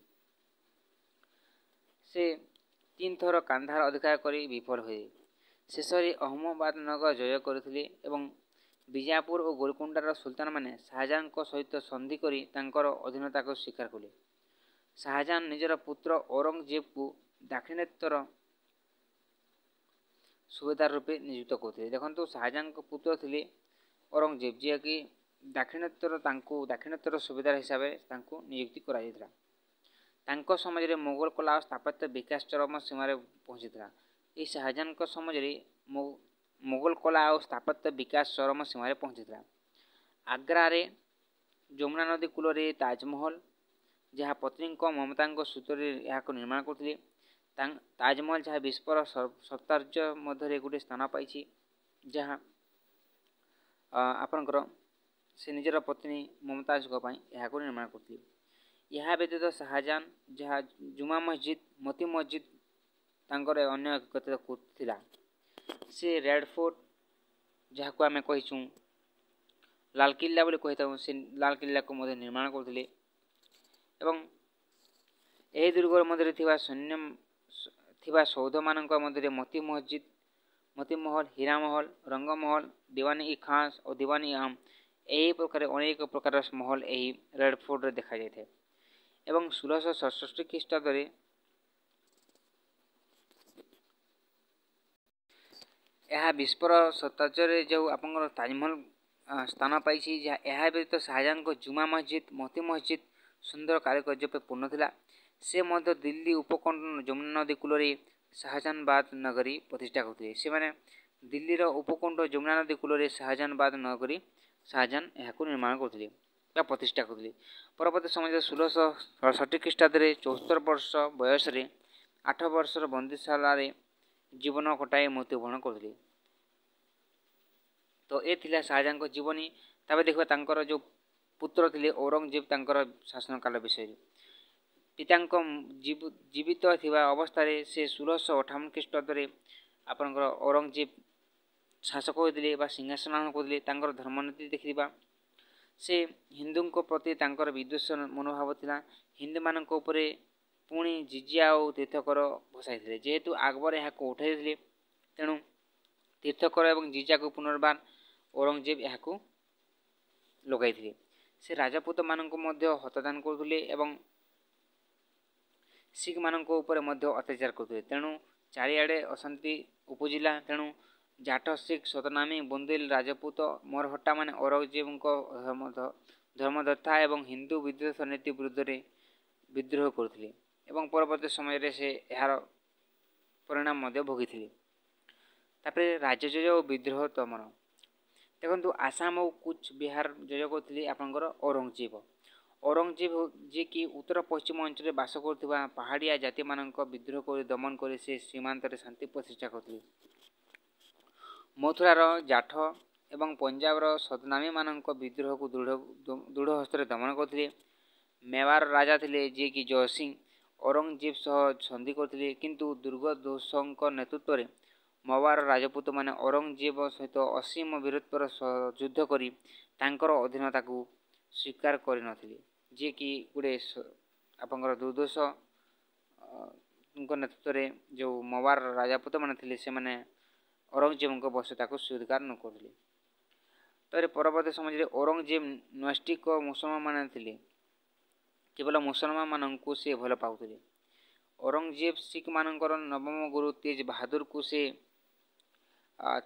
ସେ 3 ଥର କାନ୍ଦାହାର ଅଧିକାର କରି ବିଫଳ ହୁଏ। ଶେଷରେ ଅହମ୍ମଦାବାଦନଗର ଜୟ କରିଥିଲେ ଏବଂ ବିଜାପୁର ଓ ଗୋଲକୋଣ୍ଡାର ସୁଲତାନମାନେ ଶାହାଜାହାନଙ୍କ ସହିତ ସନ୍ଧି କରି ତାଙ୍କର ଅଧୀନତାକୁ ସ୍ୱୀକାର କଲେ। ଶାହାଜାହାନ ନିଜର ପୁତ୍ର ଔରଙ୍ଗଜେବଙ୍କୁ ଦାକ୍ଷିଣାତ୍ୟର ସୁବେଦାର ରୂପେ ନିଯୁକ୍ତ କରୁଥିଲେ। ଦେଖନ୍ତୁ, ଶାହାଜାହାନଙ୍କ ପୁତ୍ର ଥିଲେ ଔରଙ୍ଗଜେବ, ଯିଏକି ଦାକ୍ଷିଣାତ୍ୟର ସୁବେଦାର ହିସାବରେ ତାଙ୍କୁ ନିଯୁକ୍ତି କରାଯାଇଥିଲା। ତାଙ୍କ ସମାଜରେ ମୋଗଲ କଲା ଓ ସ୍ଥାପତ୍ୟ ବିକାଶ ଚରମ ସୀମାରେ ପହଞ୍ଚିଥିଲା। ଏହି ଶାହାଜାହାନଙ୍କ ସମାଜରେ ମୋଗଲ କଲା ଓ ସ୍ଥାପତ୍ୟ ବିକାଶ ଚରମ ସୀମାରେ ପହଞ୍ଚିଥିଲା। ଆଗ୍ରାରେ ଯମୁନା ନଦୀ କୂଳରେ ତାଜମହଲ, ଯାହା ପତ୍ନୀଙ୍କ ମମତାଙ୍କ ସୂତ୍ରରେ ଏହାକୁ ନିର୍ମାଣ କରିଥିଲେ। ତାଜମହଲ ଯାହା ବିଶ୍ୱର ସପ୍ତାର୍ଯ୍ୟ ମଧ୍ୟରେ ଗୋଟିଏ ସ୍ଥାନ ପାଇଛି, ଯାହା ଆପଣଙ୍କର ସେ ନିଜର ପତ୍ନୀ ମମତାଜଙ୍କ ପାଇଁ ଏହାକୁ ନିର୍ମାଣ କରିଥିଲେ। ଏହା ବ୍ୟତୀତ ଶାହାଜାହାନ ଯାହା ଜୁମା ମସଜିଦ, ମୋତି ମସଜିଦ ତାଙ୍କର ଅନ୍ୟ ଏକ ଥିଲା। ସେ ରେଡ୍ ଫୋର୍ଟ, ଯାହାକୁ ଆମେ କହିଛୁ ଲାଲକିଲ୍ଲା ବୋଲି କହିଥାଉ, ସେ ଲାଲକିଲ୍ଲାକୁ ମଧ୍ୟ ନିର୍ମାଣ କରୁଥିଲେ ଏବଂ ଏହି ଦୁର୍ଗ ମଧ୍ୟରେ ଥିବା ସୌଧମାନଙ୍କ ମଧ୍ୟରେ ମୋତି ମହଲ, ହୀରା ମହଲ, ରଙ୍ଗ ମହଲ, ଦିୱାନି-ଇ-ଖାସ ଓ ଦିୱାନି-ଇ-ଆମ ଏହି ପ୍ରକାର ଅନେକ ପ୍ରକାର ମହଲ ଏହି ରେଡ୍ ଫୋର୍ଟରେ ଦେଖାଯାଇଥାଏ। ଏବଂ 1667 ଖ୍ରୀଷ୍ଟାବ୍ଦରେ ଏହା ବିଶ୍ୱର ସପ୍ତାର୍ଯ୍ୟରେ ଯେଉଁ ଆପଣଙ୍କର ତାଜମହଲ ସ୍ଥାନ ପାଇଛି, ଯାହା ଏହା ବ୍ୟତୀତ ଶାହାଜାହାନଙ୍କ ଜୁମା ମସଜିଦ, ମୋତି ମସଜିଦ ସୁନ୍ଦର କାରୁକାର୍ଯ୍ୟ ପୂର୍ଣ୍ଣ ଥିଲା। ସେ ମଧ୍ୟ ଦିଲ୍ଲୀ ଉପକଣ୍ଠ ଯମୁନା ନଦୀ କୂଳରେ ଶାହାଜାହାନବାଦ ନଗରୀ ପ୍ରତିଷ୍ଠା କରିଥିଲେ। ସେମାନେ ଦିଲ୍ଲୀର ଉପକଣ୍ଠ ଯମୁନା ନଦୀ କୂଳରେ ଶାହାଜାହାନବାଦ ନଗରୀ ଶାହାଜାହାନ ଏହାକୁ ନିର୍ମାଣ କରୁଥିଲେ ବା ପ୍ରତିଷ୍ଠା କରୁଥିଲେ। ପରବର୍ତ୍ତୀ ସମୟରେ 1667 ଖ୍ରୀଷ୍ଟାବ୍ଦରେ 74 ବର୍ଷ ବୟସରେ 8 ବର୍ଷର ବନ୍ଦୀଶାଳାରେ ଜୀବନ କଟାଇ ମୃତ୍ୟୁବରଣ କରୁଥିଲେ। ତ ଏ ଥିଲା ଶାହାଜାହାନଙ୍କ ଜୀବନୀ। ତାପରେ ଦେଖିବା ତାଙ୍କର ଯେଉଁ ପୁତ୍ର ଥିଲେ ଔରଙ୍ଗଜେବ, ତାଙ୍କର ଶାସନ କାଳ ବିଷୟରେ। ପିତାଙ୍କ ଜୀବିତ ଥିବା ଅବସ୍ଥାରେ ସେ 1658 ଖ୍ରୀଷ୍ଟାବ୍ଦରେ ଆପଣଙ୍କର ଔରଙ୍ଗଜେବ ଶାସକ ହୋଇଥିଲେ ବା ସିଂହାସନ ଆରୋହଣ କରିଥିଲେ। ତାଙ୍କର ଧର୍ମନୀତି ଦେଖିଥିବା, ସେ ହିନ୍ଦୁଙ୍କ ପ୍ରତି ତାଙ୍କର ବିଦ୍ୱେଷ ମନୋଭାବ ଥିଲା। ହିନ୍ଦୁମାନଙ୍କ ଉପରେ ପୁଣି ଜିଜିଆ ଓ ତୀର୍ଥକର ବସାଇଥିଲେ। ଯେହେତୁ ଆକବର ଏହାକୁ ଉଠାଇ ଦେଇଥିଲେ, ତେଣୁ ତୀର୍ଥକର ଏବଂ ଜିଜିଆକୁ ପୁନର୍ବାର ଔରଙ୍ଗଜେବ ଏହାକୁ ଲଗାଇଥିଲେ। ସେ ରାଜପୁତମାନଙ୍କୁ ମଧ୍ୟ ହତ୍ୟାଦାନ କରୁଥିଲେ ଏବଂ ଶିଖମାନଙ୍କ ଉପରେ ମଧ୍ୟ ଅତ୍ୟାଚାର କରୁଥିଲେ। ତେଣୁ ଚାରିଆଡ଼େ ଅଶାନ୍ତି ଉପୁଜିଲା। ତେଣୁ ଜାଠ, ଶିଖ, ସତନାମୀ, ବୁନ୍ଦେଲ ରାଜପୁତ ମରହଟ୍ଟାମାନେ ଔରଙ୍ଗଜେବଙ୍କ ଧର୍ମଦତ୍ତା ଏବଂ ହିନ୍ଦୁ ବିଦ୍ୱେଷ ନୀତି ବିରୁଦ୍ଧରେ ବିଦ୍ରୋହ କରୁଥିଲେ ଏବଂ ପରବର୍ତ୍ତୀ ସମୟରେ ସେ ଏହାର ପରିଣାମ ମଧ୍ୟ ଭୋଗିଥିଲେ। ତାପରେ ରାଜଜୟ ଓ ବିଦ୍ରୋହ ଦମନ। ଦେଖନ୍ତୁ, ଆସାମ ଓ କୁଚ ବିହାର ଜୟ କରିଥିଲେ ଆପଣଙ୍କର ଔରଙ୍ଗଜେବ। ଔରଙ୍ଗଜେବ ଯିଏକି ଉତ୍ତର ପଶ୍ଚିମ ଅଞ୍ଚଳରେ ବାସ କରୁଥିବା ପାହାଡ଼ିଆ ଜାତିମାନଙ୍କ ବିଦ୍ରୋହ କରି ଦମନ କରି ସେ ସୀମାନ୍ତରେ ଶାନ୍ତି ପ୍ରତିଷ୍ଠା କରିଥିଲେ। ମଥୁରାର ଜାଠ ଏବଂ ପଞ୍ଜାବର ସତନାମୀମାନଙ୍କ ବିଦ୍ରୋହକୁ ଦୃଢ଼ ହସ୍ତରେ ଦମନ କରିଥିଲେ। ମେୱାର ରାଜା ଥିଲେ ଯିଏକି ଜୟସିଂହ, ଔରଙ୍ଗଜେବ ସହ ସନ୍ଧି କରିଥିଲେ, କିନ୍ତୁ ଦୁର୍ଗଦୋଷଙ୍କ ନେତୃତ୍ୱରେ ମୱାର ରାଜପୁତମାନେ ଔରଙ୍ଗଜେବ ସହିତ ଅସୀମ ବୀରତ୍ୱର ସହ ଯୁଦ୍ଧ କରି ତାଙ୍କର ଅଧୀନତାକୁ ସ୍ୱୀକାର କରିନଥିଲେ। ଯିଏକି ଗୋଟିଏ ଆପଣଙ୍କର ଦୁର୍ଦୋଷଙ୍କ ନେତୃତ୍ୱରେ ଯେଉଁ ମୱାର ରାଜପୁତମାନେ ଥିଲେ, ସେମାନେ ଔରଙ୍ଗଜେବଙ୍କ ବଶ୍ୟତାକୁ ସ୍ୱୀକାର ନ କରୁଥିଲେ। ତାପରେ ପରବର୍ତ୍ତୀ ସମୟରେ ଔରଙ୍ଗଜେବ ନୈଷ୍ଠିକ ମୁସଲମାନ ଥିଲେ। କେବଳ ମୁସଲମାନମାନଙ୍କୁ ସେ ଭଲ ପାଉଥିଲେ। ଔରଙ୍ଗଜେବ ଶିଖମାନଙ୍କର ନବମ ଗୁରୁ ତେଜ ବାହାଦୁରକୁ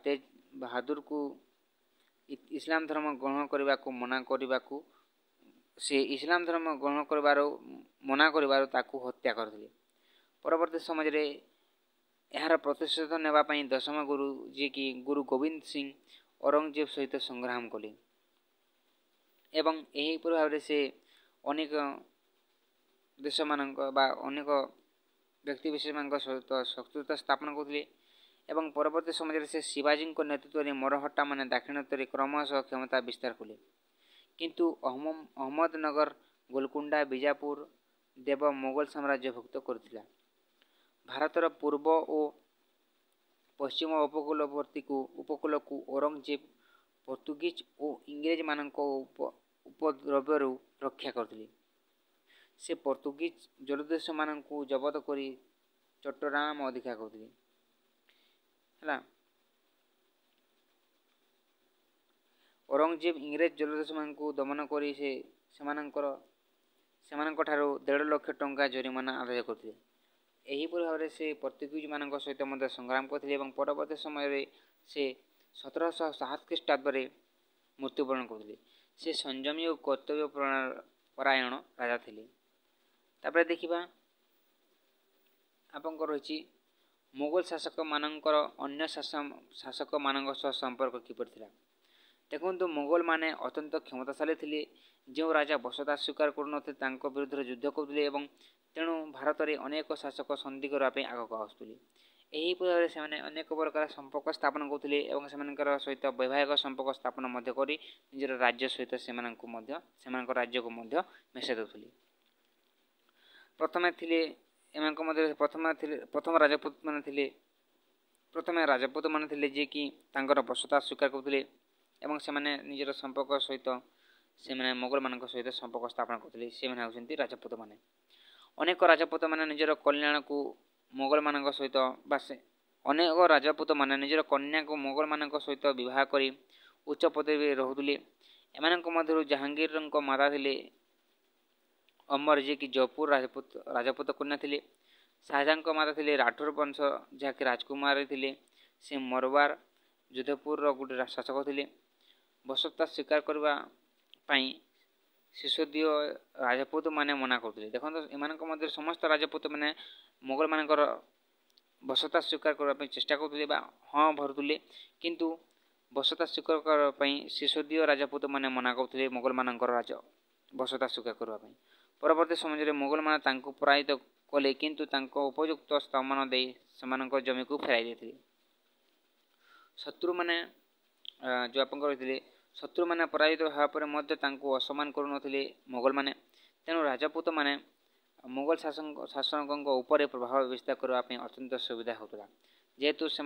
ବାହାଦୁର को इस्लाम धर्म ग्रहण करने को मना करने को से इस्लाम धर्म ग्रहण कर मना कर हत्या करते। परवर्ती समय यार प्रतिशोध नेबापी दशम गुरु जी की गुरु गोविंद सिंह औरंगजेब सहित संग्राम कले एवं यहीपर भाव से अनेक देश मान अनेक व्यक्तिशेष मान सहित शत्रुता स्थापन करते। एवं परवर्ती समय से शिवाजी नेतृत्व में मरहट्टा मान दाक्षिणात्य क्रमशः क्षमता विस्तार कले किंतु अहमदनगर गोलकुंडा बीजापुर देव मोगल साम्राज्य भुक्त करथिला। भारतर पूर्व और पश्चिम उपकूलवर्ती उपकूल को औरंगजेब पोर्तुगीज और इंग्रेज मान उपद्रव्य रक्षा करथिले। से पोर्तुगीज जलदेश मान जबत कर चट्टग्राम अधिकार करथिले। औरंगजेब इंग्रेज जलदेश मान दमन कर से 1.5 लाख टंका जरिमाना आदाय करथिले। एहीपर भाव से पोर्तुगीज मान सहित संग्राम करथिले एवं परवर्ती समय से 1707 ख्रीष्टाब्द मृत्युवरण करथिले। से संयमी और कर्तव्य परायण राजा थिले। तापर देखिबा आपन रही मुगल शासक मानकर अन्य शासक मान संपर्क किपर थिला। देखो मुगल माने अत्यंत क्षमताशाली थिले। जो राजा बसता स्वीकार करुनथिले तांको विरुद्ध युद्ध करथिले एवं तेणु भारत में अनेक शासक संधि करने आगक आसुले। यही प्रकार से अनेक प्रकार संपर्क स्थापन करते और सहित वैवाहिक संपर्क स्थापन कर निजर राज्य सहित से राज्य को मिसाई देते। प्रथम राजपूत माने जे कि बसता स्वीकार करते निजर संपर्क सहित से मुगल मान सहित संपर्क स्थापन करते से राजपूत माने। अनेक राजपूत माने निजर कल्याण को मुगल मान सहित अनेक राजपूत माने निजर कन्या को मुगल मान सहित विवाह कर उच्च पदवी रोते। एम जहांगीर माता थे अमर जी की जयपुर राजपूत कन्या थे। शाहजहां माता थे राठौर वंश जहाँकि राजकुमारी थे। से मरवार जोधपुर गोटे शासक थे। बसता स्वीकार करने सिसोदीय राजपूत माने मना करते। देखो एम समस्त राजपूत माने मुगल मान बसता स्वीकार करने चेष्टा करते हाँ भरुले किंतु बसता स्वीकार करने सिसोदीय राजपूत माने मना करते मुगल मान बसता स्वीकार करने। परवर्ती समय मुगल मान पराजित कले किंतु उपयुक्त स्थान दे जमी को फेराई देते। शत्रु माने जो आप शत्रु माने पराजित होगापर असम्मान करुनथिले मुगल माने। तेणु राजपूत माने मुगल शासक उपर प्रभाव विस्तार करने अत्यंत सुविधा होता। जेहेतु से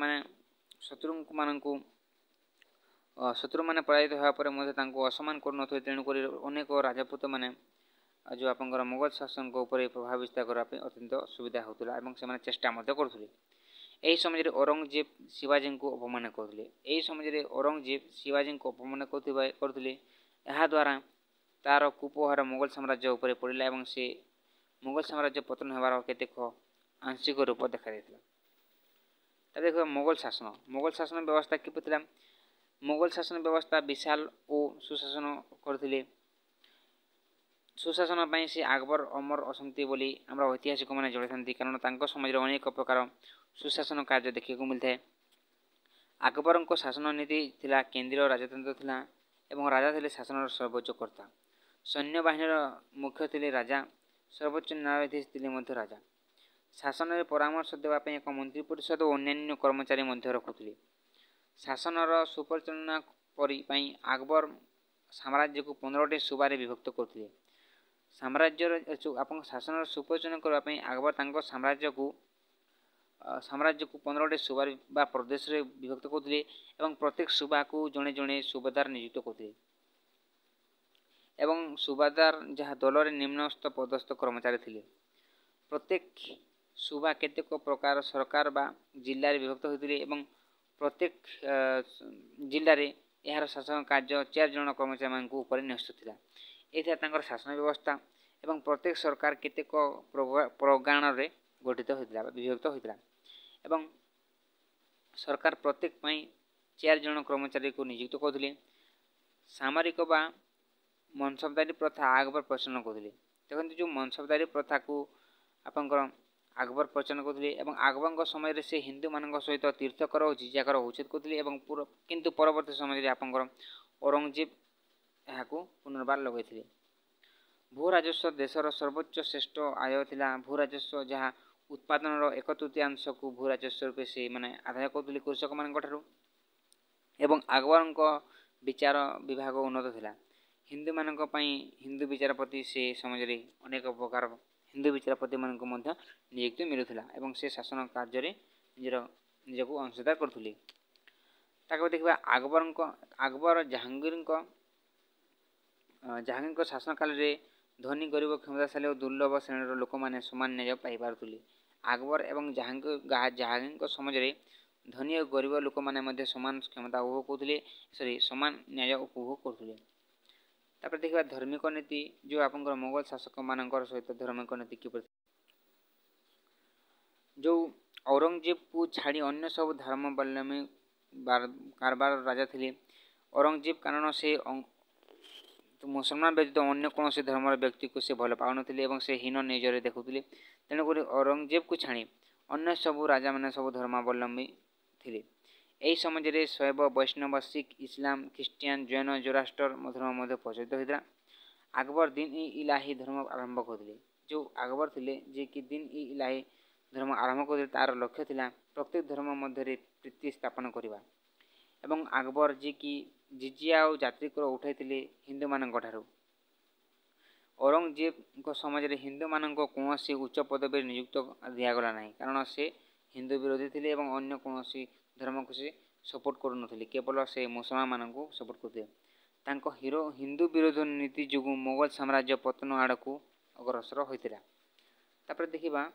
शत्रु माने पराजित होगापर असम्मान करुनथिले तेणुक अनेक राजपूत माने जो आप मुगल शासक उपर प्रभाव विस्तार करने अत्यंत सुविधा होता और चेष्टा करते। यही समय औरंगजेब शिवाजी को अपमान करते। यही समय औरंगजेब शिवाजी को अपमान करते द्वारा तार कुप्रभाव मुगल साम्राज्य उपर पड़ा और से मुगल साम्राज्य पतन होवार केतेक आंशिक रूप देखा देता। देखो मुगल शासन व्यवस्था किपरि मुगल शासन व्यवस्था विशाल और सुशासन करते। सुशासन पर से अकबर अमर असंति बोली आम ऐतिहासिक मैंने जड़ाई कारण समय अनेक प्रकार सुशासन कार्य देखा मिलता है। अकबर शासन नीति थिला केंद्रीय राजतंत्र थिला एवं राजा थे शासन सर्वोच्च कर्ता। सैन्य बाहिनी मुख्य थे राजा। सर्वोच्च न्यायाधीश थे राजा। शासन में परामर्श देवाई एक मंत्री परिषद और अन्य कर्मचारी रखुले। शासन सुपरिचालना अकबर साम्राज्य को 15टी सूबारे विभक्त करते। साम्राज्य शासन सुपरिचालन करने अकबर साम्राज्य को 15टी सूबा बा प्रदेश रे विभक्त करते एवं प्रत्येक सूबा को जड़े जड़े सूबादार नियुक्त करते एवं सूबादार जहाँ दल निम्नस्थ पदस्थ कर्मचारी थे। प्रत्येक सूबा केतेक प्रकार सरकार बा जिले में विभक्त होते एवं प्रत्येक जिले में यार शासन कार्य 4 जन कर्मचारी उपर न्यस्त था। यह शासन व्यवस्था एवं प्रत्येक सरकार केतेक प्रगाण रे गठित होता विभक्त होता एवं सरकार प्रत्येक 4 जन कर्मचारी को नियुक्त करथिले। सामरिक बा मनसबदारी प्रथा अकबर प्रचलन करथिले। देखंतु जो मनसबदारी प्रथा को आपनकर अकबर प्रचलन करथिले एवं अकबर समय रे से हिंदू मानक सहित तीर्थकर और जिज्ञाकर उच्छेद करथिले एवं किंतु परवर्ती समय रे आपनकर औरंगजेब एहाको पुनर्बार लगैथिले। भू राजस्व देशर सर्वोच्च श्रेष्ठ आय थिला। भू राजस्व जहाँ उत्पादन एक तृतीयांश को भू राजस्व रूपे से माने आदाय करथिले कृषक मानक ठारू एवं अकबर विचार विभाग उन्नत थिला। हिंदू मानक पई हिंदू विचारपति से समाज रे अनेक प्रकार हिंदू विचारपति मानक मध्य नियुक्ति मिलुथिला एवं से शासन कार्य रे निजको अंशदार करथुले। ताको देखबा अकबर जहांगीर को शासन काल रे धनी गरीब क्षमताशाली और दुर्लभ श्रेणी लोक माने समान न्याय पाई पारुथिले। अकबर एवं जहांगीर समय रे धनी और गरीब लोक माने मध्य समान क्षमता उपभोग करथुले समान न्याय उपभोग करथुले। तापर देखिबा धार्मिक नीति जो आपनकर मुगल शासक मानकर सहित धार्मिक नीति कि जो औरंगजेब को छाड़ी अन्य सब धर्मावलम्बी कारबार राजा थिले। औरंगजेब कारण से मुसलमान व्यतीत अन्य कौन से धर्मर व्यक्ति को से भल पाउनथिले एवं से हीन नजर देखुथिले। तेणुक औरंगजेब को छाड़ी अन्य सब राजा माने सब धर्मावलम्बी थिले। एही समय रे शैव वैष्णव सिख इस्लाम ख्रिस्टियन जैन जोराष्ट्र धर्म मध्य प्रचलित होता। अकबर दीन ई इलाही धर्म आरंभ करथिले। जो अकबर थिले जे कि दीन ई इलाही धर्म आरंभ करथिले तार लक्ष्य थिला प्रत्येक धर्म मध्य प्रीति स्थापन करबा एवं अकबर जे कि जिजिया और जात्रिक उठाइथिले हिंदू मानक ठारू। औरंगजेब समय रे हिंदू मानक कौनसी उच्च पदवी नियुक्त दियागला नहीं कारण से हिंदू विरोधी थिले एवं अन्य कौनसी धर्म को से सपोर्ट करुनथिले केवल से मुसलमान मानक सपोर्ट करथिले। तांको हिंदू विरोध नीति जुगु मुगल साम्राज्य पतन आड़कू अग्रसर होइतिला। तापर देखिबा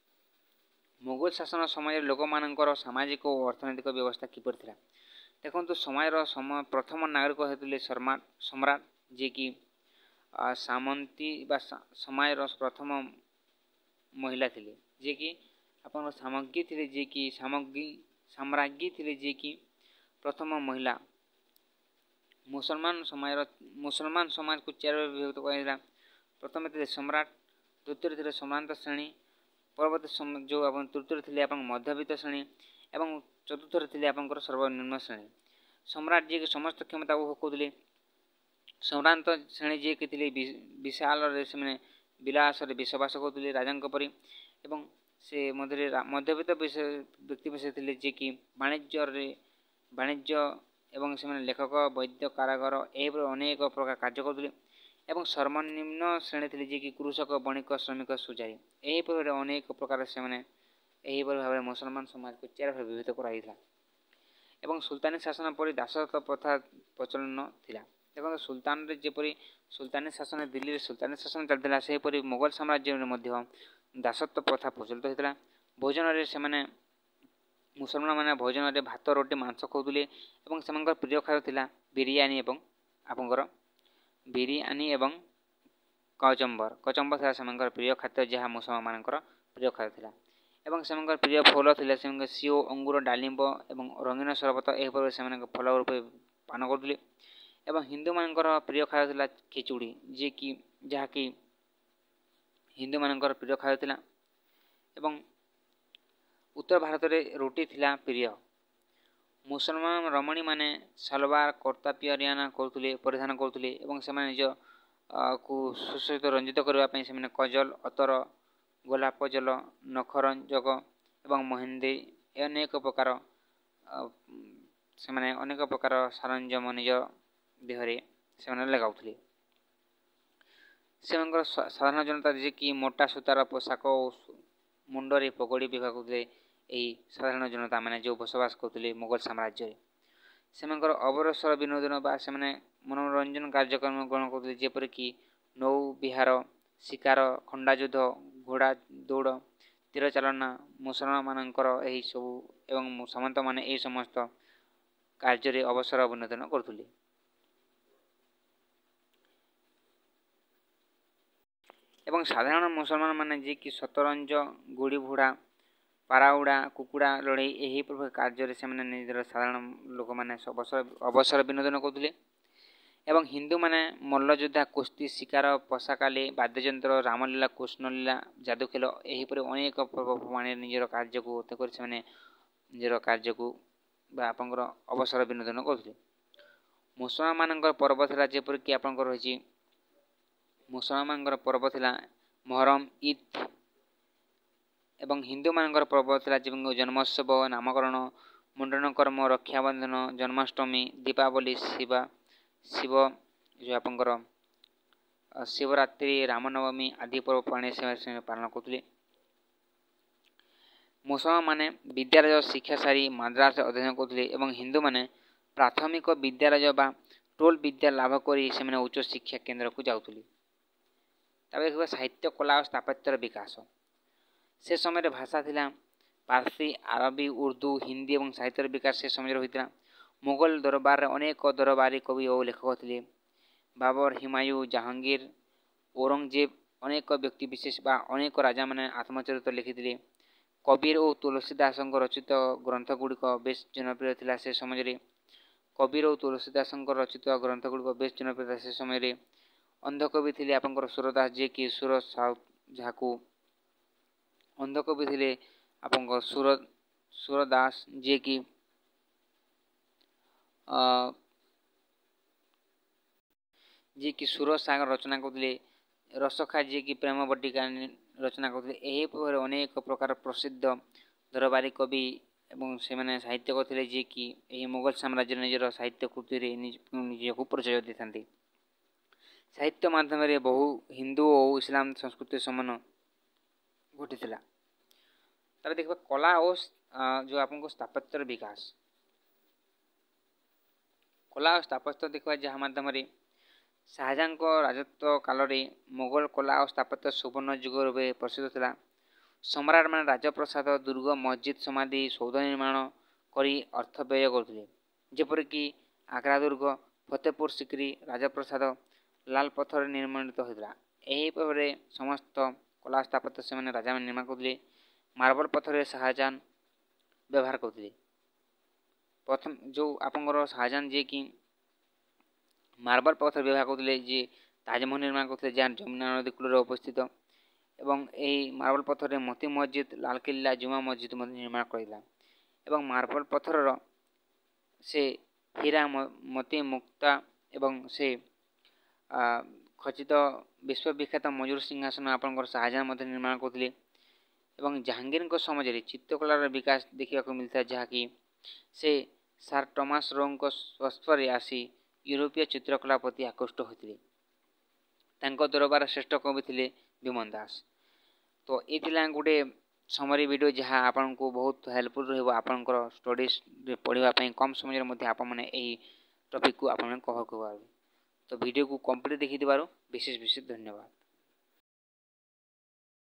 मुगल शासन समय लोक मानकर सामाजिक और अर्थनैतिक व्यवस्था किपर थिला। देखंतु समय प्रथम नागरिक हेतुले सम्राट जे कि सामंती बा समय प्रथम महिला थिले जे कि अपन सामग्री थिले जे कि साम्राज्ञी थिले जे कि प्रथम महिला। मुसलमान समाज को 4 विभक्त करा। प्रथम थे सम्राट, द्वितीय थे सम्रांत श्रेणी, परवर्ती जो अपन तृतीय थे मध्यवित्त श्रेणी एवं चतुर्थ थे आप सर्वनिम्न श्रेणी। सम्राट जी के समस्त क्षमता उपभोग करते। सम्रांत श्रेणी जी के विशाल विलास बसवास करते राजा परी एवं से मध्यवित्त व्यक्ति विशेष थे जे कि वाणिज्य एवं से लेखक वैद्य कारागर यह अनेक प्रकार कार्य करते एवं सर्वनिम्न श्रेणी थे जे कि कृषक बणिक श्रमिक सुजारी यहीपर अनेक प्रकार से भाव मुसलमान समाज को 4 भाग विभक्त कराइला। एवं सुल्तानी शासन पर दासत्व प्रथा प्रचलन थिला। देखो सुल्तान रे जेपरी सुल्तानी शासन दिल्ली सुल्तानी शासन चलता सेपरी मुगल साम्राज्य में दासत्व प्रथा प्रचलित होता। भोजन रे से मुसलमान माने भोजन रे भात रोटी मांस खाउले एवं से प्रिय खाद्य थिला बिरयानी एवं आपंकर बिरयानी एवं कचम्बर था से प्रिय खाद्य जहाँ मुसलमान मानकर प्रिय खाद्य थिला। एवं से प्रिय फल थिला से सीओ अंगूर डालिंब एवं रंगीन शरबत यहपर से फल रूप पान करते। एवं हिंदू मानकर प्रिय खाद्य थिला खिचुड़ी जे कि जहाँकि हिंदू मानकर प्रिय खाद्य थिला। एवं उत्तर भारत में रोटी थिला प्रिय। मुसलमान रमणी माने सलवार कुर्ता पियरियाना करतुले परिधान करतुले एवं से निज को सुसज्जित रंजित करने से कजल अतर गोलाप जल नखरंजक एवं मेहंदी अनेक प्रकार से अनेक प्रकार सरंजाम निज देहरे से लगाउले। से साधारण जनता जे कि मोटा सूतार पोशाक मुंडरे पगड़ी विवाह करते साधारण जनता मैंने जो बसवास करते मुगल साम्राज्य से अवसर विनोदन बा से मनोरंजन कार्यक्रम ग्रहण करते जेपर कि नौ विहार शिकार खंडायुद्ध घोड़ा दौड़ तीर चालना मुसलमान मानकर यही सब एवं सामंत माने यही समस्त कार्य अवसर विनोदन करते। एवं साधारण मुसलमान माने जे कि शतरंज गुड़ी घोड़ा ପାରାଉଡ଼ା କୁକୁଡ଼ା ଲଢ଼େଇ ଏହି ପ୍ରକାର କାର୍ଯ୍ୟରେ ସେମାନେ ନିଜର ସାଧାରଣ ଲୋକମାନେ ଅବସର ବିନୋଦନ କରୁଥିଲେ। ଏବଂ ହିନ୍ଦୁମାନେ ମଲ୍ଲଯୁଦ୍ଧା କୁସ୍ତି ଶିକାର ପଶାକାଲି ବାଦ୍ୟଯନ୍ତ୍ର ରାମଲୀଳା କୃଷ୍ଣଲୀଳା ଯାଦୁ ଖେଳ ଏହିପରି ଅନେକ ପର୍ବପର୍ବାଣିରେ ନିଜର କାର୍ଯ୍ୟକୁ କରି ସେମାନେ ନିଜର କାର୍ଯ୍ୟକୁ ବା ଆପଣଙ୍କର ଅବସର ବିନୋଦନ କରୁଥିଲେ। ମୁସଲମାନଙ୍କର ପର୍ବ ଥିଲା ଯେପରିକି ଆପଣଙ୍କର ରହିଛି ମୁସଲମାନଙ୍କର ପର୍ବ ଥିଲା ମହରମ ଇଦ୍ ଏବଂ ହିନ୍ଦୁମାନଙ୍କର ପର୍ବ ଥିଲା ଯେମିତି ଜନ୍ମୋତ୍ସବ ନାମକରଣ ମୁଣ୍ଡନ କର୍ମ ରକ୍ଷାବନ୍ଧନ ଜନ୍ମାଷ୍ଟମୀ ଦୀପାବଳି ଶିବ ଯେଉଁ ଆପଣଙ୍କର ଶିବରାତ୍ରି ରାମନବମୀ ଆଦି ପର୍ବପର୍ବାଣି ସେମାନେ ପାଳନ କରୁଥିଲେ। ମୁସଲମାନମାନେ ବିଦ୍ୟାଳୟ ଶିକ୍ଷା ସାରି ମାଦ୍ରାସାରେ ଅଧ୍ୟୟନ କରୁଥିଲେ ଏବଂ ହିନ୍ଦୁମାନେ ପ୍ରାଥମିକ ବିଦ୍ୟାଳୟ ବା ଟୋଲ୍ ବିଦ୍ୟା ଲାଭ କରି ସେମାନେ ଉଚ୍ଚ ଶିକ୍ଷା କେନ୍ଦ୍ରକୁ ଯାଉଥିଲେ। ତାପରେ ଦେଖିବା ସାହିତ୍ୟ କଲା ଓ ସ୍ଥାପତ୍ୟର ବିକାଶ। ସେ ସମୟରେ ଭାଷା ଥିଲା ପାର୍ସୀ ଆରବୀ ଉର୍ଦ୍ଦୁ ହିନ୍ଦୀ ଏବଂ ସାହିତ୍ୟର ବିକାଶ ସେ ସମୟରେ ହୋଇଥିଲା। ମୋଗଲ ଦରବାରରେ ଅନେକ ଦରବାରୀ କବି ଓ ଲେଖକ ଥିଲେ। ବାବର ହିମାୟୁ ଜାହାଙ୍ଗୀର ଔରଙ୍ଗଜେବ ଅନେକ ବ୍ୟକ୍ତିବିଶେଷ ବା ଅନେକ ରାଜାମାନେ ଆତ୍ମଚରିତ ଲେଖିଥିଲେ। କବୀର ଓ ତୁଳସୀଦାସଙ୍କ ରଚିତ ଗ୍ରନ୍ଥଗୁଡ଼ିକ ବେଶ୍ ଜନପ୍ରିୟ ଥିଲା ସେ ସମୟରେ। କବୀର ଓ ତୁଳସୀଦାସଙ୍କ ରଚିତ ଗ୍ରନ୍ଥଗୁଡ଼ିକ ବେଶ୍ ଜନପ୍ରିୟ ଥିଲା ସେ ସମୟରେ। ଅନ୍ଧକବି ଥିଲେ ଆପଣଙ୍କର ସୁରଦାସ ଯିଏକି ସୁର ଯାହାକୁ ଅନ୍ଧକବି ଥିଲେ ଆପଣଙ୍କ ସୁରଦାସ ଯିଏକି ସୁର ସାଗର ରଚନା କରୁଥିଲେ। ରସଖା ଯିଏକି ପ୍ରେମ ବଟିକା ରଚନା କରୁଥିଲେ। ଏହିପରି ଅନେକ ପ୍ରକାର ପ୍ରସିଦ୍ଧ ଦରବାରୀ କବି ଏବଂ ସେମାନେ ସାହିତ୍ୟ କରିଥିଲେ ଯିଏକି ଏହି ମୋଗଲ ସାମ୍ରାଜ୍ୟରେ ନିଜର ସାହିତ୍ୟ କୃତିରେ ନିଜକୁ ପରିଚୟ ଦେଇଥାନ୍ତି। ସାହିତ୍ୟ ମାଧ୍ୟମରେ ବହୁ ହିନ୍ଦୁ ଓ ଇସଲାମ ସଂସ୍କୃତି ସମାନ ଘଟିଥିଲା। ତାପରେ ଦେଖିବା କଲା ଓ ଯେଉଁ ଆପଣଙ୍କ ସ୍ଥାପତ୍ୟର ବିକାଶ। କଲା ଓ ସ୍ଥାପତ୍ୟ ଦେଖିବା ଯାହା ମାଧ୍ୟମରେ ଶାହାଜାହାଙ୍କ ରାଜତ୍ୱ କାଳରେ ମୋଗଲ କଲା ଓ ସ୍ଥାପତ୍ୟ ସୁବର୍ଣ୍ଣ ଯୁଗ ରୂପେ ପ୍ରସିଦ୍ଧ ଥିଲା। ସମ୍ରାଟମାନେ ରାଜପ୍ରସାଦ ଦୁର୍ଗ ମସଜିଦ ସମାଧି ସୌଧ ନିର୍ମାଣ କରି ଅର୍ଥ ବ୍ୟୟ କରୁଥିଲେ। ଯେପରିକି ଆଗ୍ରା ଦୁର୍ଗ ଫତେପୁର ସିକ୍ରି ରାଜପ୍ରସାଦ ଲାଲ ପଥରରେ ନିର୍ମିତ ହୋଇଥିଲା। ଏହିପରି ସମସ୍ତ କଲା ସ୍ଥାପତ୍ୟ ସେମାନେ ରାଜାମାନେ ନିର୍ମାଣ କରୁଥିଲେ। ମାର୍ବଲ ପଥରରେ ଶାହାଜାହାନ ବ୍ୟବହାର କରୁଥିଲେ। ପ୍ରଥମ ଯେଉଁ ଆପଣଙ୍କର ଶାହାଜାହାନ ଯିଏକି ମାର୍ବଲ ପଥର ବ୍ୟବହାର କରୁଥିଲେ ଯିଏ ତାଜମହଲ ନିର୍ମାଣ କରୁଥିଲେ ଯାହା ଯମୁନା ନଦୀ କୂଳରେ ଅବସ୍ଥିତ ଏବଂ ଏହି ମାର୍ବଲ ପଥରରେ ମୋତି ମସଜିଦ ଲାଲକିଲ୍ଲା ଜୁମା ମସଜିଦ ମଧ୍ୟ ନିର୍ମାଣ କରିଥିଲା। ଏବଂ ମାର୍ବଲ ପଥରର ସେ ହୀରା ମୋତି ମୁକ୍ତା ଏବଂ ସେ ଖଚିତ ବିଶ୍ୱବିଖ୍ୟାତ ମୟୁର ସିଂହାସନ ଆପଣଙ୍କର ଶାହାଜାହାନ ମଧ୍ୟ ନିର୍ମାଣ କରୁଥିଲେ। ଏବଂ ଜାହାଙ୍ଗୀରଙ୍କ ସମାଜରେ ଚିତ୍ରକଳାର ବିକାଶ ଦେଖିବାକୁ ମିଳିଥାଏ ଯାହାକି ସେ ସାର୍ ଟମାସ ରୋଙ୍କ ସଂସ୍ପର୍ଶରେ ଆସି ୟୁରୋପୀୟ ଚିତ୍ରକଳା ପ୍ରତି ଆକୃଷ୍ଟ ହୋଇଥିଲେ। ତାଙ୍କ ଦରବାର ଶ୍ରେଷ୍ଠ କବି ଥିଲେ ବିମନ ଦାସ। ତ ଏ ଥିଲା ଗୋଟେ ସମରୀ ଭିଡ଼ିଓ ଯାହା ଆପଣଙ୍କୁ ବହୁତ ହେଲ୍ପଫୁଲ୍ ରହିବ ଆପଣଙ୍କର ଷ୍ଟଡ଼ିଜରେ ପଢ଼ିବା ପାଇଁ କମ୍ ସମୟରେ ମଧ୍ୟ ଆପଣମାନେ ଏହି ଟପିକକୁ ଆପଣମାନେ କଭର କରିପାରିବେ। ତ ଭିଡ଼ିଓକୁ କମ୍ପ୍ଲିଟ୍ ଦେଖିଥିବାରୁ ବିଶେଷ ଧନ୍ୟବାଦ।